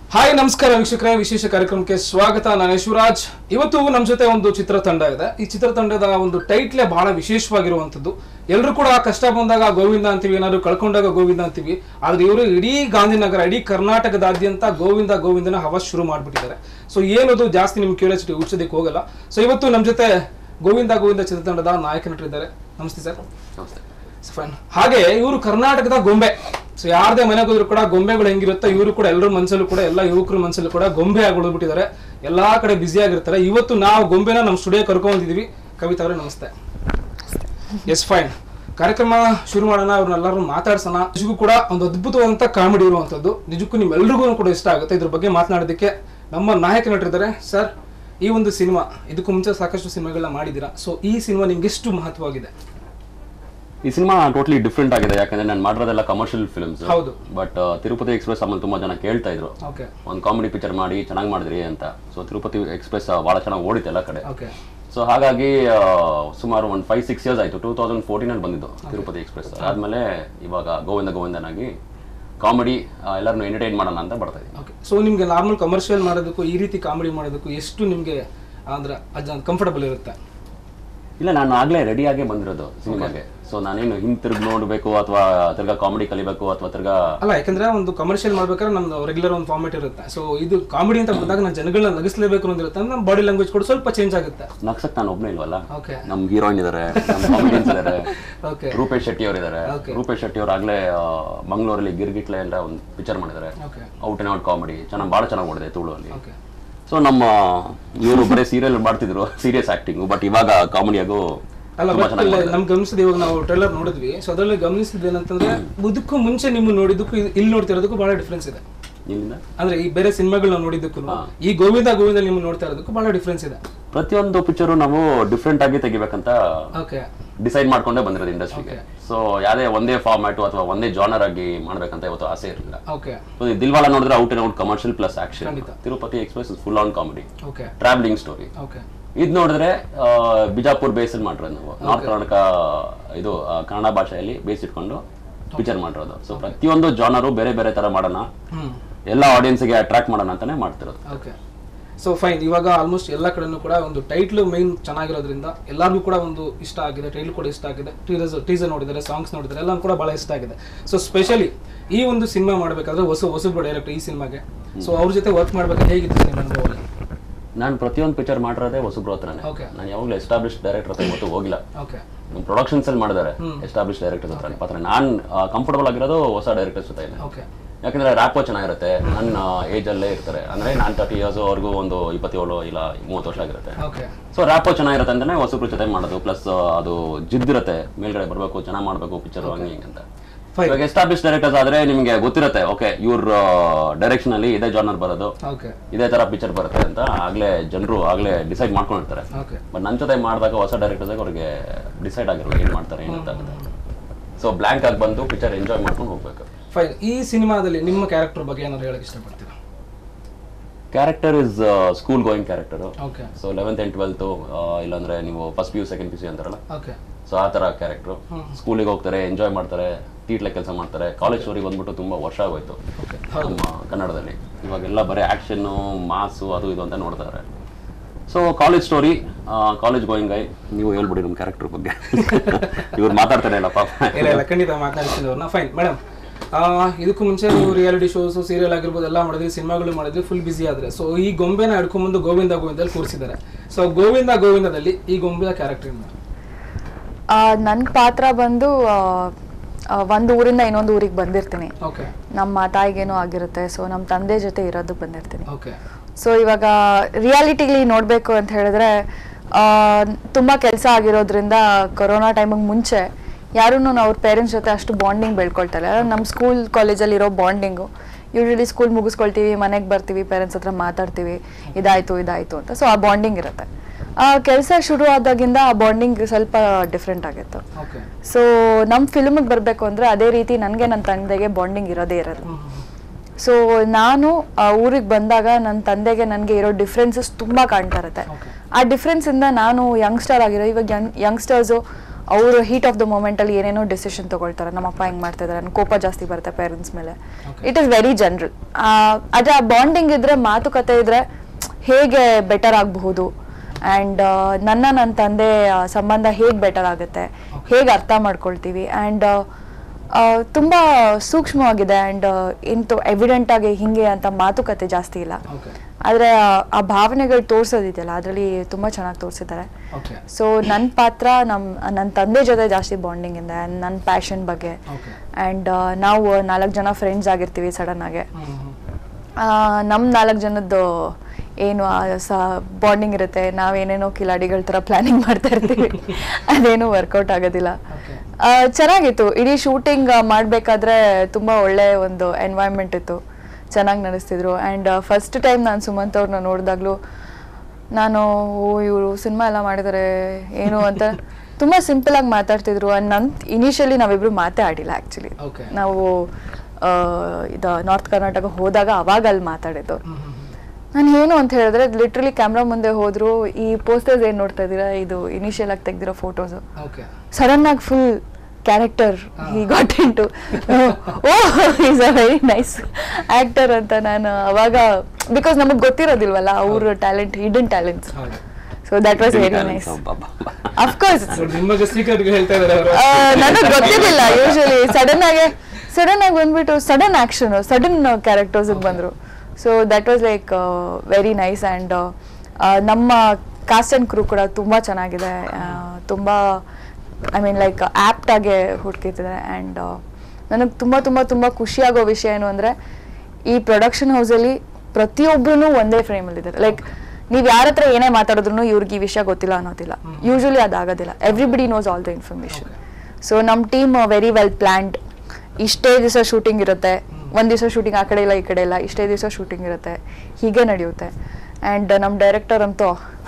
Hi ನಮಸ್ಕಾರ ವೀಕ್ಷಕರೇ, ವಿಶೇಷ ಕಾರ್ಯಕ್ರಮಕ್ಕೆ ಸ್ವಾಗತ. ನಾನು ಶಿವರಾಜ್. ಇವತ್ತು ನಮ್ಮ ಜೊತೆ ಒಂದು ಚಿತ್ರತಂಡ ಇದೆ. ಈ ಚಿತ್ರತಂಡದ ಒಂದು ಟೈಟ್ಲೇ ಬಹಳ ವಿಶೇಷವಾಗಿರುವಂಥದ್ದು. ಎಲ್ಲರೂ ಕೂಡ ಕಷ್ಟ ಬಂದಾಗ ಗೋವಿಂದ ಅಂತೀವಿ, ಏನಾದ್ರು ಕಳ್ಕೊಂಡಾಗ ಗೋವಿಂದ ಅಂತೀವಿ. ಆದ್ರೆ ಇವರು ಇಡೀ ಗಾಂಧಿನಗರ, ಇಡೀ ಕರ್ನಾಟಕದಾದ್ಯಂತ ಗೋವಿಂದ ಗೋವಿಂದನ ಹವಸ್ ಶುರು ಮಾಡ್ಬಿಟ್ಟಿದ್ದಾರೆ. ಸೊ ಏನದು ಜಾಸ್ತಿ ನಿಮ್ ಕ್ಯೂರಿಯಾಸಿಟಿ ಹುಡ್ಸೋದಕ್ಕೆ ಹೋಗಲ್ಲ. ಸೊ ಇವತ್ತು ನಮ್ಮ ಜೊತೆ ಗೋವಿಂದ ಗೋವಿಂದ ಚಿತ್ರತಂಡದ ನಾಯಕ ನಟರಿದ್ದಾರೆ. ನಮಸ್ತೆ ಸರ್. ನಮಸ್ತೆ. ಫೈನ್. ಹಾಗೆ ಇವರು ಕರ್ನಾಟಕದ ಗೊಂಬೆ. ಸೊ ಯಾರದೇ ಮನೆಗೆ ಹೋದ್ರು ಕೂಡ ಗೊಂಬೆಗಳು ಹೆಂಗಿರುತ್ತೋ ಇವರು ಕೂಡ ಎಲ್ಲರ ಮನಸ್ಸಲ್ಲೂ ಕೂಡ, ಎಲ್ಲ ಯುವಕರ ಮನಸ್ಸಲ್ಲೂ ಕೂಡ ಗೊಂಬೆ ಆಗಿ ಉಳಿದ್ಬಿಟ್ಟಿದ್ದಾರೆ. ಎಲ್ಲಾ ಕಡೆ ಬ್ಯುಸಿ ಆಗಿರ್ತಾರೆ. ಇವತ್ತು ನಾವು ಗೊಂಬೆನ ನಮ್ಮ ಸ್ಟುಡಿಯೋ ಕರ್ಕೊಂಡಿದ್ದೀವಿ. ಕವಿತಾ ಅವರೇ ನಮಸ್ತೆ. Yes fine. ಕಾರ್ಯಕ್ರಮ ಶುರು ಮಾಡೋಣ, ಅವ್ರನ್ನೆಲ್ಲರೂ ಮಾತಾಡ್ಸೋಣ. ನಿಜಕ್ಕೂ ಕೂಡ ಒಂದು ಅದ್ಭುತವಾದಂತ ಕಾಮಿಡಿ ಇರುವಂತದ್ದು. ನಿಜಕ್ಕೂ ನಿಮ್ಮೆಲ್ರಿಗೂ ಕೂಡ ಇಷ್ಟ ಆಗುತ್ತೆ. ಇದ್ರ ಬಗ್ಗೆ ಮಾತನಾಡೋದಕ್ಕೆ ನಮ್ಮ ನಾಯಕ ನಟರಿದ್ದಾರೆ. ಸರ್, ಈ ಒಂದು ಸಿನಿಮಾ, ಇದಕ್ಕೂ ಮುಂಚೆ ಸಾಕಷ್ಟು ಸಿನಿಮಾಗಳನ್ನ ಮಾಡಿದ್ದೀರಾ. ಸೊ ಈ ಸಿನಿಮಾ ನಿಮ್ಗೆ ಎಷ್ಟು ಮಹತ್ವವಾಗಿದೆ? ಈ ಸಿನಿಮಾ ಟೋಟಲಿ ಡಿಫ್ರೆಂಟ್ ಆಗಿದೆ. ಯಾಕಂದ್ರೆ ನಾನು ಮಾಡಿರೋದೆಲ್ಲ ಕಮರ್ಷಿಯಲ್ ಫಿಲ್ಮ್ಸ್. ಹೌದು. ಬಟ್ ತಿರುಪತಿ ಎಕ್ಸ್ಪ್ರೆಸ್ ಆಮೇಲೆ ತುಂಬಾ ಜನ ಕೇಳ್ತಾ ಇದ್ರು, ಒಂದು ಕಾಮಿಡಿ ಪಿಕ್ಚರ್ ಮಾಡಿ ಚೆನ್ನಾಗಿ ಮಾಡಿದ್ರಿ ಅಂತ. ಸೊ ತಿರುಪತಿ ಎಕ್ಸ್ಪ್ರೆಸ್ ಬಹಳ ಚೆನ್ನಾಗಿ ಓಡಿತ್ತು ಎಲ್ಲ ಕಡೆ. ಸೊ ಹಾಗಾಗಿ ಸುಮಾರು ಒಂದು 5-6 years ಆಯ್ತು. 2014 ಅಲ್ಲಿ ಬಂದಿದ್ದು ತಿರುಪತಿ ಎಕ್ಸ್ಪ್ರೆಸ್. ಆದ್ಮೇಲೆ ಇವಾಗ ಗೋವಿಂದ ಗೋವಿಂದನಾಗಿ ಕಾಮಿಡಿ ಎಲ್ಲರನ್ನು ಎಂಟರ್ಟೈನ್ ಮಾಡೋಣ ಅಂತ ಬರ್ತಾ ಇದ್ದೀನಿ. ಸೊ ನಿಮ್ಗೆ ನಾರ್ಮಲ್ ಕಮರ್ಷಿಯಲ್ ಮಾಡೋದಕ್ಕೂ ಈ ರೀತಿ ಕಾಮಿಡಿ ಮಾಡೋದಕ್ಕೂ ಎಷ್ಟು ನಿಮ್ಗೆ ಅಂದ್ರೆ ಕಂಫರ್ಟಬಲ್ ಇರುತ್ತೆ? ಇಲ್ಲ, ನಾನು ಆಗ್ಲೇ ರೆಡಿ ಆಗೇ ಬಂದಿರೋದು ಸಿನಿಮಾಗೆ. ಸೊ ನಾನೇನು ಹಿಂತಿರುಗಿ ನೋಡ್ಬೇಕು ಅಥವಾ ತಿರ್ಗಾ ಕಾಮಿಡಿ ಕಲಿಬೇಕು ಅಥವಾ ತಿರ್ಗಾ ಅಲ್ಲ. ಯಾಕಂದ್ರೆ ಒಂದು ಕಮರ್ಷಿಯಲ್ ಮಾಡ್ಬೇಕಾದ್ರೆ ನಮ್ದು ರೆಗ್ಯುಲರ್ ಒಂದು ಫಾರ್ಮೆಟ್ ಇರುತ್ತೆ. ಸೊ ಇದು ಕಾಮಿಡಿ ಅಂತ ಬಂದಾಗ ನಾನು ಜನಗಳನ್ನ ನಗಿಸ್ಲೇಬೇಕು ಅಂದಿರುತ್ತೆ. ನಮ್ಮ ಬಾಡಿ ಲ್ಯಾಂಗ್ವೇಜ್ ಕೂಡ ಸ್ವಲ್ಪ ಚೇಂಜ್ ಆಗುತ್ತೆ. ನಗ್ಸಕ್ ನಾನು ಒಬ್ಬನೇ ಇಲ್ವಲ್ಲ. ನಮ್ ಹೀರೋಯಿನ್ ಇದಾರೆ, ಕಾಮಿಡಿಯನ್ಸ್ ಇದಾರೆ. ರೂಪೇಶ್ ಶೆಟ್ಟಿ ಅವರು ಇದಾರೆ. ರೂಪೇಶ್ ಶೆಟ್ಟಿ ಅವರು ಆಗ್ಲೇ ಮಂಗಳೂರಲ್ಲಿ ಗಿರ್ಗಿಟ್ಲೆ ಎಲ್ಲ ಒಂದು ಪಿಕ್ಚರ್ ಮಾಡಿದ್ದಾರೆ. ಔಟ್ ಅಂಡ್ ಔಟ್ ಕಾಮಿಡಿ ಬಹಳ ಚೆನ್ನಾಗಿ ಓಡಿದೆ ತುಳುವಲ್ಲಿ. ಸೊ ನಮ್ಮ ಇವರು ಬರೀ ಸೀರಿಯಲ್ ಮಾಡ್ತಿದ್ರು, ಸೀರಿಯಸ್ ಆಕ್ಟಿಂಗ್. ಬಟ್ ಇವಾಗ ಕಾಮಿಡಿಯಾಗೂ ಅಲ್ಲ, ನಮ್ ಗಮನಿಸಿದ ಇವಾಗ ನಾವು ಟ್ರೈಲರ್ ನೋಡಿದ್ವಿ. ಸೊ ಅದ್ರಲ್ಲಿ ಗಮನಿಸಿದ ಏನಂತಂದ್ರೆ ಇದಕ್ಕೂ ಮುಂಚೆ ನಿಮ್ಮ ನೋಡಿದ್ದಕ್ಕೂ ಇಲ್ಲಿ ನೋಡ್ತಿರೋದಕ್ಕೂ ಬಹಳ ಡಿಫ್ರೆನ್ಸ್ ಇದೆ. ಅಂದ್ರೆ ಈ ಬೇರೆ ಸಿನಿಮಾಗಳನ್ನ ನೋಡಿದ್ದಕ್ಕೂ ಈ ಗೋವಿಂದ ಗೋವಿಂದ ನಿಮ್ಗೆ ನೋಡ್ತಾ ಇರೋದಕ್ಕೂ ಬಹಳ ಡಿಫ್ರೆನ್ಸ್ ಇದೆ. ಪ್ರತಿಯೊಂದು ಪಿಕ್ಚರು ನಾವು ಡಿಫ್ರೆಂಟ್ ಆಗಿ ತೆಗಿಬೇಕಂತ ಡಿಸೈಡ್ ಮಾಡ್ಕೊಂಡೇ ಬಂದಿರೋದು ಇಂಡಸ್ಟ್ರಿಗೆ. ಸೊ ಯಾವ್ದೇ ಒಂದೇ ಫಾರ್ಮ್ಯಾಟ್ ಅಥವಾ ಒಂದೇ ಜಾನರ್ ಆಗಿ ಮಾಡ್ಬೇಕಂತ ಇವತ್ತು ಆಸೆ ಇರಲಿಲ್ಲ. ದಿಲ್ವಾಲ ನೋಡಿದ್ರೆ out and out commercial plus action. Tirupati express full on comedy, traveling story. ಇದ್ ನೋಡಿದ್ರೆ ಬಿಜಾಪುರ್ ಬೇಸಲ್ಲಿ ಮಾಡಿರೋದು ನಾವು. ನಾರ್ತ್ ಕರ್ನಾಟಕ ಇದು ಕನ್ನಡ ಭಾಷೆಯಲ್ಲಿ ಬೇಸ್ ಇಟ್ಕೊಂಡು ಪಿಕ್ಚರ್ ಮಾಡಿರೋದು. ಸೊ ಪ್ರತಿಯೊಂದು ಜಾನರು ಬೇರೆ ಬೇರೆ ತರ ಮಾಡೋಣ, ಎಲ್ಲ ಆಡಿಯನ್ಸ್ಗೆ ಅಟ್ರಾಕ್ಟ್ ಮಾಡೋಣ ಅಂತಾನೆ ಮಾಡ್ತಿರೋದು. So fine. ಇವಾಗ ಆಲ್ಮೋಸ್ಟ್ ಎಲ್ಲ ಕಡೆನೂ ಕೂಡ ಒಂದು ಟೈಟ್ಲ್ ಮೈನ್ ಚೆನ್ನಾಗಿರೋದ್ರಿಂದ ಎಲ್ಲರಿಗೂ ಕೂಡ ಒಂದು ಇಷ್ಟ ಆಗಿದೆ. ಟೈಟ್ಲ್ ಕೂಡ ಇಷ್ಟ ಆಗಿದೆ. ಟೀಸರ್ ನೋಡಿದ್ದಾರೆ, ಸಾಂಗ್ಸ್ ನೋಡಿದ್ದಾರೆ, ಎಲ್ಲ ಕೂಡ ಬಹಳ ಇಷ್ಟ ಆಗಿದೆ. ಸೊ ಸ್ಪೆಷಲಿ ಈ ಒಂದು ಸಿನಿಮಾ ಮಾಡಬೇಕಾದ್ರೆ ಹೊಸಬ್ರು ಡೈರೆಕ್ಟರ್ ಈ ಸಿನಿಮಾಗೆ. ಸೊ ಅವ್ರ ಜೊತೆ ವರ್ಕ್ ಮಾಡ್ಬೇಕಾದ್ರೆ ಹೇಗಿತ್ತು ನಿಮ್ಮ ಅನುಭವ? ನಾನು ಪ್ರತಿಯೊಂದು ಪಿಕ್ಚರ್ ಮಾಡಿರೋದೇ ಹೊಸಬ್ರು ಹತ್ರನೇ. ನಾನು ಯಾವಾಗಲೂ ಎಸ್ಟಾಬ್ಲಿಷ್ ಡೈರೆಕ್ಟರ್ ಹತ್ರ ಇವತ್ತು ಹೋಗಿಲ್ಲ. ನಮ್ಮ ಪ್ರೊಡಕ್ಷನ್ಸ್ ಅಲ್ಲಿ ಮಾಡಿದ್ದಾರೆ ಎಸ್ಟಾಬ್ಲಿಷ್ ಡೈರೆಕ್ಟರ್ಸ್ ಹತ್ರ. ಪಾತ್ರ ನಾನು ಕಂಫರ್ಟಬಲ್ ಆಗಿರೋದು ಹೊಸ ಡೈರೆಕ್ಟರ್ಸ್ ಜೊತೆ. ಯಾಕಂದ್ರೆ ರ್ಯಾಪೋ ಚೆನ್ನಾಗಿರುತ್ತೆ. ನನ್ನ ಏಜ್ ಅಲ್ಲೇ ಇರ್ತಾರೆ. ಅಂದ್ರೆ ನಾನು 30 years, ಅವ್ರಿಗೂ ಒಂದು 27 ಇಲ್ಲ 30 ವರ್ಷ ಆಗಿರುತ್ತೆ. ಸೊ ರ್ಯಾಪೋ ಚೆನ್ನಾಗಿರುತ್ತೆ ಅಂತಾನೆ ಹೊಸಬ್ರು ಜೊತೆ ಮಾಡೋದು. ಪ್ಲಸ್ ಅದು ಜಿದ್ದಿರುತ್ತೆ, ಮೇಲ್ಗಡೆ ಬರ್ಬೇಕು, ಚೆನ್ನಾಗಿ ಮಾಡ್ಬೇಕು ಪಿಕ್ಚರ್ ಹಂಗೆ ಹಿಂಗೆ ಅಂತ. ಇವಾಗ ಎಸ್ಟಾಬ್ಲಿಷ್ ಡೈರೆಕ್ಟರ್ಸ್ ಆದ್ರೆ ನಿಮ್ಗೆ ಗೊತ್ತಿರುತ್ತೆ, ಓಕೆ ಇವ್ರ ಡೈರೆಕ್ಷನ್ ಅಲ್ಲಿ ಇದೇ ಜಾನರ್ ಬರೋದು, ಇದೇ ತರ ಪಿಕ್ಚರ್ ಬರುತ್ತೆ ಅಂತ ಜನರು ಆಗ್ಲೇ ಡಿಸೈಡ್ ಮಾಡ್ಕೊಂಡಿರ್ತಾರೆ. ಬಟ್ ನನ್ನ ಜೊತೆ ಮಾಡಿದಾಗ ಹೊಸ ಡೈರೆಕ್ಟರ್ಸ್ ಅವ್ರಿಗೆ ಡಿಸೈಡ್ ಆಗಿರೋ ಏನ್ ಮಾಡ್ತಾರೆ ಏನಂತ. ಸೊ ಬ್ಲಾಂಕ್ ಆಗಿ ಬಂದು ಪಿಕ್ಚರ್ ಎಂಜಾಯ್ ಮಾಡ್ಕೊಂಡು ಹೋಗ್ಬೇಕು. ಫೈನ್. ಈ ಸಿನಿಮಾದಲ್ಲಿ ನಿಮ್ಮ ಕ್ಯಾರೆಕ್ಟರ್ ಬಗ್ಗೆ ಏನಾದ್ರು ಹೇಳಕ್ ಇಷ್ಟಪಡ್ತೀರಾ? Character is school going character. So 11th and 12th ಇಲ್ಲಾಂದ್ರೆ ನೀವು ಫಸ್ಟ್ PU ಸೆಕೆಂಡ್ PUC ಅಂತಾರಲ್ಲ, ಸೊ ಆ ತರ ಕ್ಯಾರೆಕ್ಟರ್. ಸ್ಕೂಲಿಗೆ ಹೋಗ್ತಾರೆ, ಎಂಜಾಯ್ ಮಾಡ್ತಾರೆ, ತೀಟ್ಲೆ ಕೆಲಸ ಮಾಡ್ತಾರೆ. ಕಾಲೇಜ್ ಸ್ಟೋರಿ ಬಂದ್ಬಿಟ್ಟು ತುಂಬಾ ವರ್ಷ ಆಗೋಯ್ತು ನಮ್ಮ ಕನ್ನಡದಲ್ಲಿ. ಇವಾಗೆಲ್ಲ ಬರೀ ಆಕ್ಷನ್, ಮಾಸು, ಅದು ಇದು ಅಂತ ನೋಡ್ತಾರೆ. So college story, college going guy. ನೀವು ಹೇಳ್ಬಿಡಿ ನಮ್ಮ ಕ್ಯಾರೆಕ್ಟರ್ ಬಗ್ಗೆ. ಇವ್ರು ಮಾತಾಡ್ತಾರೆ ಇಲ್ಲ ಪಾಪ. ಇಲ್ಲ, ಖಂಡಿತ ಮಾತನಾಡ್ತೀನಿ ಅವ್ರನ್ನ. ಫೈನ್ ಮೇಡಮ್, ಇದಕ್ಕೂ ಮುಂಚೆ ನೀವು ರಿಯಾಲಿಟಿ ಶೋಸ್, ಸೀರಿಯಲ್ ಆಗಿರ್ಬೋದು ಎಲ್ಲ ಮಾಡಿದ್ರಿ, ಸಿನಿಮಾಗಳು ಮಾಡಿದ್ರಿ, ಫುಲ್ ಬಿಸಿ ಆದ್ರೆ. ಸೊ ಈ ಗೊಂಬೆನ ಹಿಡ್ಕೊಂಡ್ಬಂದು ಗೋವಿಂದ ಗೋವಿಂದಲ್ಲಿ ಕೂರಿಸಿದ್ದಾರೆ. ಸೊ ಗೋವಿಂದ ಗೋವಿಂದದಲ್ಲಿ ಈ ಗೊಂಬೆಯ ಕ್ಯಾರೆಕ್ಟರ್ ನನ್ನ ಪಾತ್ರ ಬಂದು ಒಂದು ಊರಿಂದ ಇನ್ನೊಂದು ಊರಿಗೆ ಬಂದಿರ್ತೀನಿ. ನಮ್ಮ ತಾಯಿಗೇನೋ ಆಗಿರುತ್ತೆ. ಸೊ ನಮ್ಮ ತಂದೆ ಜೊತೆ ಇರೋದಕ್ಕೆ ಬಂದಿರ್ತೀನಿ. ಸೊ ಇವಾಗ ರಿಯಾಲಿಟಿಲಿ ನೋಡಬೇಕು ಅಂತ ಹೇಳಿದ್ರೆ ತುಂಬ ಕೆಲಸ ಆಗಿರೋದ್ರಿಂದ ಕೊರೋನಾ ಟೈಮಿಗೆ ಮುಂಚೆ ಯಾರೂ ಅವ್ರ ಪೇರೆಂಟ್ಸ್ ಜೊತೆ ಅಷ್ಟು ಬಾಂಡಿಂಗ್ ಬೆಳ್ಕೊಳ್ತಾರೆ. ನಮ್ಮ ಸ್ಕೂಲ್ ಕಾಲೇಜಲ್ಲಿ ಇರೋ ಬಾಂಡಿಂಗು ಯೂಶಲಿ ಸ್ಕೂಲ್ ಮುಗಿಸ್ಕೊಳ್ತೀವಿ, ಮನೆಗೆ ಬರ್ತೀವಿ, ಪೇರೆಂಟ್ಸ್ ಹತ್ರ ಮಾತಾಡ್ತೀವಿ, ಇದಾಯಿತು ಅಂತ. ಸೊ ಆ ಬಾಂಡಿಂಗ್ ಇರುತ್ತೆ. ಕೆಲಸ ಶುರು ಆದಾಗಿಂದ ಆ ಬಾಂಡಿಂಗ್ ಸ್ವಲ್ಪ ಡಿಫ್ರೆಂಟ್ ಆಗಿತ್ತು. ಸೊ ನಮ್ಮ ಫಿಲ್ಮಿಗೆ ಬರಬೇಕು ಅಂದರೆ ಅದೇ ರೀತಿ ನನಗೆ ನನ್ನ ತಂದೆಗೆ ಬಾಂಡಿಂಗ್ ಇರೋದೇ ಇರೋದು. ಸೊ ನಾನು ಊರಿಗೆ ಬಂದಾಗ ನನ್ನ ತಂದೆಗೆ ನನಗೆ ಇರೋ ಡಿಫ್ರೆನ್ಸಸ್ ತುಂಬ ಕಾಣ್ತಾ ಇರುತ್ತೆ. ಆ ಡಿಫ್ರೆನ್ಸಿಂದ ನಾನು ಯಂಗ್ಸ್ಟರ್ ಆಗಿರೋ, ಇವಾಗ ಯಂಗ್ಸ್ಟರ್ಸು ಅವರು ಹೀಟ್ ಆಫ್ ದ ಮೂಮೆಂಟ್ ಅಲ್ಲಿ ಏನೇನೋ ಡಿಸಿಷನ್ ತಗೊಳ್ತಾರೆ, ನಮ್ಮಪ್ಪ ಹೆಂಗ್ ಮಾಡ್ತಾ ಇದಾರೆ, ನನ್ನ ಕೋಪ ಜಾಸ್ತಿ ಬರುತ್ತೆ ಪೇರೆಂಟ್ಸ್ ಮೇಲೆ. It is very general. ಅದೇ ಆ ಬಾಂಡಿಂಗ್ ಇದ್ರೆ, ಮಾತುಕತೆ ಇದ್ರೆ ಹೇಗೆ ಬೆಟರ್ ಆಗಬಹುದು ಆ್ಯಂಡ್ ನನ್ನ ತಂದೆ ಸಂಬಂಧ ಹೇಗೆ ಬೆಟರ್ ಆಗುತ್ತೆ, ಹೇಗೆ ಅರ್ಥ ಮಾಡ್ಕೊಳ್ತೀವಿ ಆ್ಯಂಡ್ ತುಂಬ ಸೂಕ್ಷ್ಮವಾಗಿದೆ ಆ್ಯಂಡ್ ಇಂತು ಎವಿಡೆಂಟ್ ಆಗಿ ಹಿಂಗೆ ಅಂತ ಮಾತುಕತೆ ಜಾಸ್ತಿ ಇಲ್ಲ. ಆದರೆ ಆ ಭಾವನೆಗಳು ತೋರಿಸೋದಿದೆಯಲ್ಲ ಅದರಲ್ಲಿ ತುಂಬ ಚೆನ್ನಾಗಿ ತೋರಿಸಿದ್ದಾರೆ. ಸೊ ನನ್ನ ಪಾತ್ರ ನನ್ನ ತಂದೆ ಜೊತೆ ಜಾಸ್ತಿ ಬಾಂಡಿಂಗ್ ಇದೆ, ನನ್ನ ಪ್ಯಾಷನ್ ಬಗ್ಗೆ. ಆ್ಯಂಡ್ ನಾವು 4 ಜನ ಫ್ರೆಂಡ್ಸ್ ಆಗಿರ್ತೀವಿ ಸಡನ್ ಆಗಿ. ನಮ್ಮ 4 ಜನದ್ದು ಏನು ಬಾಂಡಿಂಗ್ ಇರುತ್ತೆ, ನಾವೇನೇನೋ ಕಿಲಾಡಿಗಳ ಥರ ಪ್ಲಾನಿಂಗ್ ಮಾಡ್ತಾ ಇರ್ತೀವಿ, ಅದೇನು ವರ್ಕೌಟ್ ಆಗೋದಿಲ್ಲ. ಚೆನ್ನಾಗಿತ್ತು. ಇಡೀ ಶೂಟಿಂಗ್ ಮಾಡಬೇಕಾದ್ರೆ ತುಂಬ ಒಳ್ಳೆ ಒಂದು ಎನ್ವೈರ್ಮೆಂಟ್ ಇತ್ತು, ಚೆನ್ನಾಗಿ ನಡೆಸ್ತಿದ್ರು. ಆ್ಯಂಡ್ ಫಸ್ಟ್ ಟೈಮ್ ನಾನು ಸುಮಂತ್ ಅವ್ರನ್ನ ನೋಡಿದಾಗಲೂ ನಾನು ಇವರು ಸಿನಿಮಾ ಎಲ್ಲ ಮಾಡಿದ್ದಾರೆ ಏನು ಅಂತ ತುಂಬ ಸಿಂಪಲಾಗಿ ಮಾತಾಡ್ತಿದ್ರು. ಇನಿಷಿಯಲಿ ನಾವಿಬ್ರು ಮಾತೇ ಆಡಿಲ್ಲ ಆ್ಯಕ್ಚುಲಿ. ನಾವು ಇದು ನಾರ್ತ್ ಕರ್ನಾಟಕ ಹೋದಾಗ ಅವಾಗ ಅಲ್ಲಿ ಮಾತಾಡಿದ್ದು. ನಾನು ಏನು ಅಂತ ಹೇಳಿದ್ರೆ ಲಿಟ್ರಲಿ ಕ್ಯಾಮ್ರಾ ಮುಂದೆ ಹೋದ್ರು, ಈ ಪೋಸ್ಟರ್ಸ್ ಏನು ನೋಡ್ತಾ ಇದ್ದೀರಾ ಇದು ಇನಿಷಿಯಲ್ ಆಗಿ ತೆಗ್ದಿರೋ ಫೋಟೋಸು. ಸಡನ್ ಆಗಿ full character he got into, is a very nice actor ಅಂತ ನಾನು ಅವಾಗ, ಬಿಕಾಸ್ ನಮಗೆ ಗೊತ್ತಿರೋದಿಲ್ವಲ್ಲ ಅವ್ರ talent, hidden talents. So that was very nice. Of course ನನಗೆ ಗೊತ್ತಿರಲಿಲ್ಲ. ಯೂಶಲಿ ಸಡನ್ ಆಗಿ ಬಂದ್ಬಿಟ್ಟು ಸಡನ್ ಆಕ್ಷನ್, ಸಡನ್ ಕ್ಯಾರೆಕ್ಟರ್ಸ್ ಬಂದ್ರು. So that was like very nice. And ನಮ್ಮ ಕಾಸ್ಟ್ ಆ್ಯಂಡ್ ಕ್ರೂ ಕೂಡ ತುಂಬ ಚೆನ್ನಾಗಿದೆ, ತುಂಬ ಐ ಮೀನ್ ಲೈಕ್ ಆ್ಯಪ್ಟ್ ಆಗಿ ಹುಡುಕಿದ್ದಾರೆ. ಆ್ಯಂಡ್ ನನಗೆ ತುಂಬ ತುಂಬ ತುಂಬ ಖುಷಿಯಾಗೋ ವಿಷಯ ಏನು ಅಂದರೆ, ಈ ಪ್ರೊಡಕ್ಷನ್ ಹೌಸಲ್ಲಿ ಪ್ರತಿಯೊಬ್ಬರೂ ಒಂದೇ ಫ್ರೇಮಲ್ಲಿದ್ದಾರೆ. ಲೈಕ್ ನೀವು ಯಾರ ಹತ್ರ ಏನೇ ಮಾತಾಡಿದ್ರು ಇವ್ರಿಗೆ ಈ ವಿಷಯ ಗೊತ್ತಿಲ್ಲ ಅನ್ನೋದಿಲ್ಲ. ಯೂಶಲಿ ಅದಾಗೋದಿಲ್ಲ. Everybody knows all the information. So ನಮ್ಮ ಟೀಮ್ ವೆರಿ ವೆಲ್ ಪ್ಲ್ಯಾನ್ಡ್. ಇಷ್ಟೇ ದಿವಸ ಶೂಟಿಂಗ್ ಇರುತ್ತೆ, ಒಂದು ದಿವಸ ಶೂಟಿಂಗ್ ಆ ಕಡೆ ಇಲ್ಲ ಈ ಕಡೆ ಇಲ್ಲ, ಇಷ್ಟೇ ದಿವಸ ಶೂಟಿಂಗ್ ಇರುತ್ತೆ, ಹೀಗೆ ನಡೆಯುತ್ತೆ. ಆ್ಯಂಡ್ ನಮ್ಮ ಡೈರೆಕ್ಟರ್ ಅಂತೂ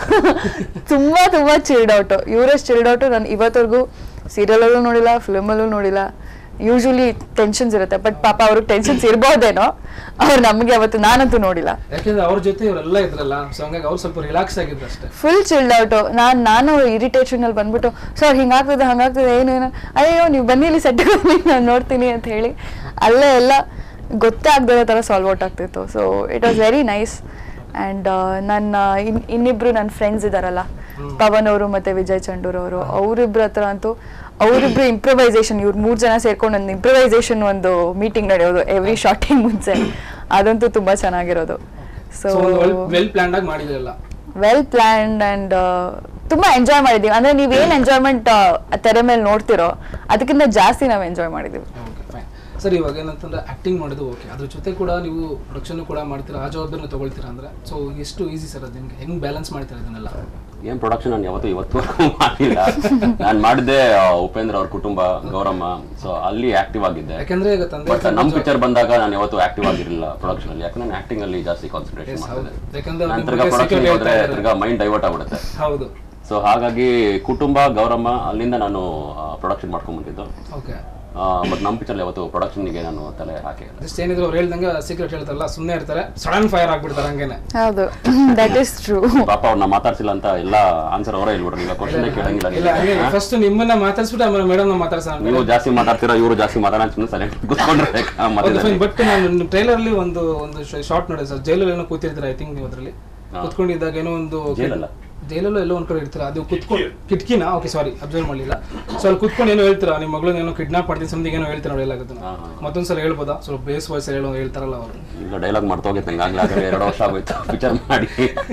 ತುಂಬ ತುಂಬ ಚಿಲ್ಡ್ ಔಟು. ಇವರಷ್ಟು ಚಿಲ್ಡ್ ಔಟು ನಾನು ಇವತ್ತವರೆಗೂ ಸೀರಿಯಲಲ್ಲೂ ನೋಡಿಲ್ಲ, ಫಿಲ್ಮಲ್ಲೂ ನೋಡಿಲ್ಲ. ಯೂಶಲಿ ಟೆನ್ಷನ್ಸ್ ಇರುತ್ತೆ, ಬಟ್ ಪಾಪ ಅವ್ರಿಗೆ ಟೆನ್ಷನ್ಸ್ ಇರ್ಬೋದೇನೋ, ಅವ್ರು ನಮಗೆ ಅವತ್ತು ನಾನಂತೂ ನೋಡಿಲ್ಲ. ಯಾಕಂದ್ರೆ ಅವ್ರ ಜೊತೆ ಇವರೆಲ್ಲ ಇದ್ರಲ್ಲ, ಸೊ ಹಂಗಾಗಿ ಅವ್ರು ಸ್ವಲ್ಪ ರಿಲ್ಯಾಕ್ಸ್ ಆಗಿದ್ರು ಅಷ್ಟೇ. Full chilled out. ನಾನು ಇರಿಟೇಷನ್ ಅಲ್ಲಿ ಬಂದ್ಬಿಟ್ಟು ಸರ್ ಹಿಂಗಾಗ್ತದೆ ಹಂಗಾಗ್ತದೆ ಏನು ಅಯ್ಯೋ ನೀವು ಬನ್ನಿ ಇಲ್ಲಿ ಸೆಟ್ ನಾನು ನೋಡ್ತೀನಿ ಅಂತ ಹೇಳಿ ಅಲ್ಲೇ ಎಲ್ಲ ಗೊತ್ತೇ ಆಗದಿರೋ ಥರ ಸಾಲ್ವ್ ಔಟ್ ಆಗ್ತಿತ್ತು. So it was very nice. And ನನ್ನ ಇನ್ನಿಬ್ರು ನನ್ನ ಫ್ರೆಂಡ್ಸ್ ಇದ್ದಾರಲ್ಲ, ಪವನ್ ಅವರು ಮತ್ತು ವಿಜಯ್ ಚಂಡೂರ್ ಅವರು, ಅವರಿಬ್ರ ಹತ್ರ ಅಂತೂ ಅವರಿಬ್ರು ಇಂಪ್ರವೈಸೇಷನ್, ಇವ್ರು 3 ಜನ ಸೇರ್ಕೊಂಡು ಒಂದು ಇಂಪ್ರವೈಸೇಷನ್ ಒಂದು ಮೀಟಿಂಗ್ ನಡೆಯೋದು ಎವ್ರಿ ಶಾರ್ಟಿಂಗ್ ಮುಂಚೆ, ಅದಂತೂ ತುಂಬ ಚೆನ್ನಾಗಿರೋದು. ಸೊ ವೆಲ್ ಪ್ಲಾನ್ಡ್ ಆಗಿ ಮಾಡಿದ್ರಲ್ಲ, ವೆಲ್ ಪ್ಲಾನ್ಡ್ ಆ್ಯಂಡ್ ತುಂಬ ಎಂಜಾಯ್ ಮಾಡಿದ್ದೀವಿ. ಅಂದರೆ ನೀವೇನು ಎಂಜಾಯ್ಮೆಂಟ್ ತೆರೆ ಮೇಲೆ ನೋಡ್ತಿರೋ ಅದಕ್ಕಿಂತ ಜಾಸ್ತಿ ನಾವು ಎಂಜಾಯ್ ಮಾಡಿದ್ದೀವಿ. ಸರ್ ಇವಾಗ ಏನಂತಂದ್ರೆ ಆಕ್ಟಿಂಗ್ ಮಾಡೋದು ಓಕೆ, ಅದ್ರ ಜೊತೆ ಕೂಡ ನೀವು ಪ್ರೊಡಕ್ಷನ್ ಕೂಡ ಮಾಡ್ತೀರಾ, ಆ ಜವಾಬ್ದಾರಿನ ತಗೊಳ್ತೀರಾ ಅಂದ್ರೆ, ಸೊ ಎಷ್ಟು ಈಸಿ ಸರ್ ಅದು ನಿಮ್ಗೆ ಹೆಂಗ್ ಬ್ಯಾಲೆನ್ಸ್ ಮಾಡ್ತೀರಾ ಇದನ್ನೆಲ್ಲ? ಏನ್ ಪ್ರೊಡಕ್ಷನ್ ನಾನು ಇವತ್ತುವರೆಗೂ ಮಾಡಿಲ್ಲ. ನಾನು ಮಾಡಿದ್ದೆ ಉಪೇಂದ್ರ ಅವ್ರ ಕುಟುಂಬ, ಗೌರಮ್ಮ, ಸೊ ಅಲ್ಲಿ ಆಕ್ಟಿವ್ ಆಗಿದ್ದೆ. ಯಾಕಂದ್ರೆ ಬಟ್ ನಮ್ ಪಿಕ್ಚರ್ ಬಂದಾಗ ನಾನು ಯಾವತ್ತೂ ಆಕ್ಟಿವ್ ಆಗಿರಲಿಲ್ಲ ಪ್ರೊಡಕ್ಷನ್ ಅಲ್ಲಿ, ಯಾಕಂದ್ರೆ ನಾನು ಆಕ್ಟಿಂಗ್ ಅಲ್ಲಿ ಜಾಸ್ತಿ ಕಾನ್ಸಂಟ್ರೇಷನ್ ಮಾಡಿದೆ. ನಾನು ತಿರ್ಗಾ ಪ್ರೊಡಕ್ಷನ್ ಹೋದ್ರೆ ತಿರ್ಗಾ ಮೈಂಡ್ ಡೈವರ್ಟ್ ಆಗ್ಬಿಡುತ್ತೆ. ಹೌದು. ಸೊ ಹಾಗಾಗಿ ಕುಟುಂಬ, ಗೌರಮ್ಮ, ಅಲ್ಲಿಂದ ನಾನು ಪ್ರೊಡಕ್ಷನ್ ಮಾಡ್ಕೊಂಡ್ ಬಂದಿದ್ದು. ಓಕೆ. ಬಟ್ ನಮ್ಮ ಪಿಕ್ಚರ್ ಯಾವತ್ತು ಪ್ರೊಡಕ್ಷನ್ಗೆ ನಾನು ತಲೆ ಹಾಕಿಲ್ಲ. ಜಸ್ಟ್ ಏನಿದ್ರು ಅವ್ರು ಹೇಳ್ದಂಗೆ ಸೀಕ್ರೆಟ್ ಹೇಳ್ತಾರಲ್ಲ, ಸುಮ್ಮನೆ ಇರ್ತಾರೆ, ಸಡನ್ ಫೈರ್ ಆಗ್ಬಿಡ್ತಾರೆ ಹಂಗೇನೆ. ಹೌದು, ದಟ್ ಇಸ್ ಟ್ರೂ. ಪಾಪ ಅವ್ರನ್ನ ಮಾತಾಡ್ಸಿಲ್ಲ ಅಂತ ಎಲ್ಲ ಆನ್ಸರ್ ಅವರೇ ಹೇಳ್ಬಿಡ್ರಿ, ಈಗ ಕ್ವಶನ್ ಕೇಳಂಗಿಲ್ಲ. ಫಸ್ಟ್ ನಿಮ್ಮನ್ನ ಮಾತಾಡ್ಸ್ಬಿಟ್ಟು ಆಮೇಲೆ ಮೇಡಮ್ ನ ಮಾತಾಡ್ಸೋಣ. ನೀವು ಜಾಸ್ತಿ ಮಾತಾಡ್ತೀರಾ, ಇವರು ಜಾಸ್ತಿ ಮಾತಾಡೋಣ, ಸೈಲೆಂಟ್ ಕೂತ್ಕೊಂಡ್ರೆ. ಬಟ್ ನಾನು ಟ್ರೈಲರ್ ಅಲ್ಲಿ ಒಂದು ಶಾರ್ಟ್ ನೋಡಿದೆ ಸರ್, ಜೈಲಲ್ಲಿ ಏನೋ ಕೂತಿರ್ತೀರ, ಐ ಥಿಂಕ್ ನೀವು ಅದರಲ್ಲಿ ಕೂತ್ಕೊಂಡಿದ್ದಾಗ ಏನೋ ಒಂದು ಜೈಲಲ್ಲೂ ಎಲ್ಲೋ ಒಂದ್ ಕಡೆ ಇರ್ತೀರಾ, ಅದು ಕುತ್ಕೊಂಡು ಕಿಟಕಿನ, ಓಕೆ ಸಾರಿ ಅಬ್ಸರ್ವ್ ಮಾಡಲಿಲ್ಲ. ಸೊ ಅಲ್ಲಿ ಕುತ್ಕೊಂಡು ಏನೋ ಹೇಳ್ತೀರಾ, ನಿಮ್ಮ ಮಗಳನ್ನ ಏನೋ ಕಿಡ್ನಾಪ್ ಮಾಡ್ತೀನಿ ಸಮಥಿಂಗ್ ಏನೋ ಹೇಳ್ತೀರಾ, ನೋಡಿ ಎಲ್ಲಾಗುತ್ತೆ. ಮತ್ತೊಂದ್ಸಲ ಹೇಳ್ಬೋದಾ? ಸ್ವಲ್ಪ ಬೇಸ್ ವಾಯ್ಸ್ ಹೇಳ್ತಾರಲ್ಲ ಅವರು. ಈಗ ಡೈಲಾಗ್ ಮಾಡ್ತಾ ಹೋಗಿತ್ತು ನಂಗಾಗ್ಲೇ 2 ವರ್ಷ ಆಗೋಯ್ತು ಪಿಕ್ಚರ್ ಮಾಡಿ.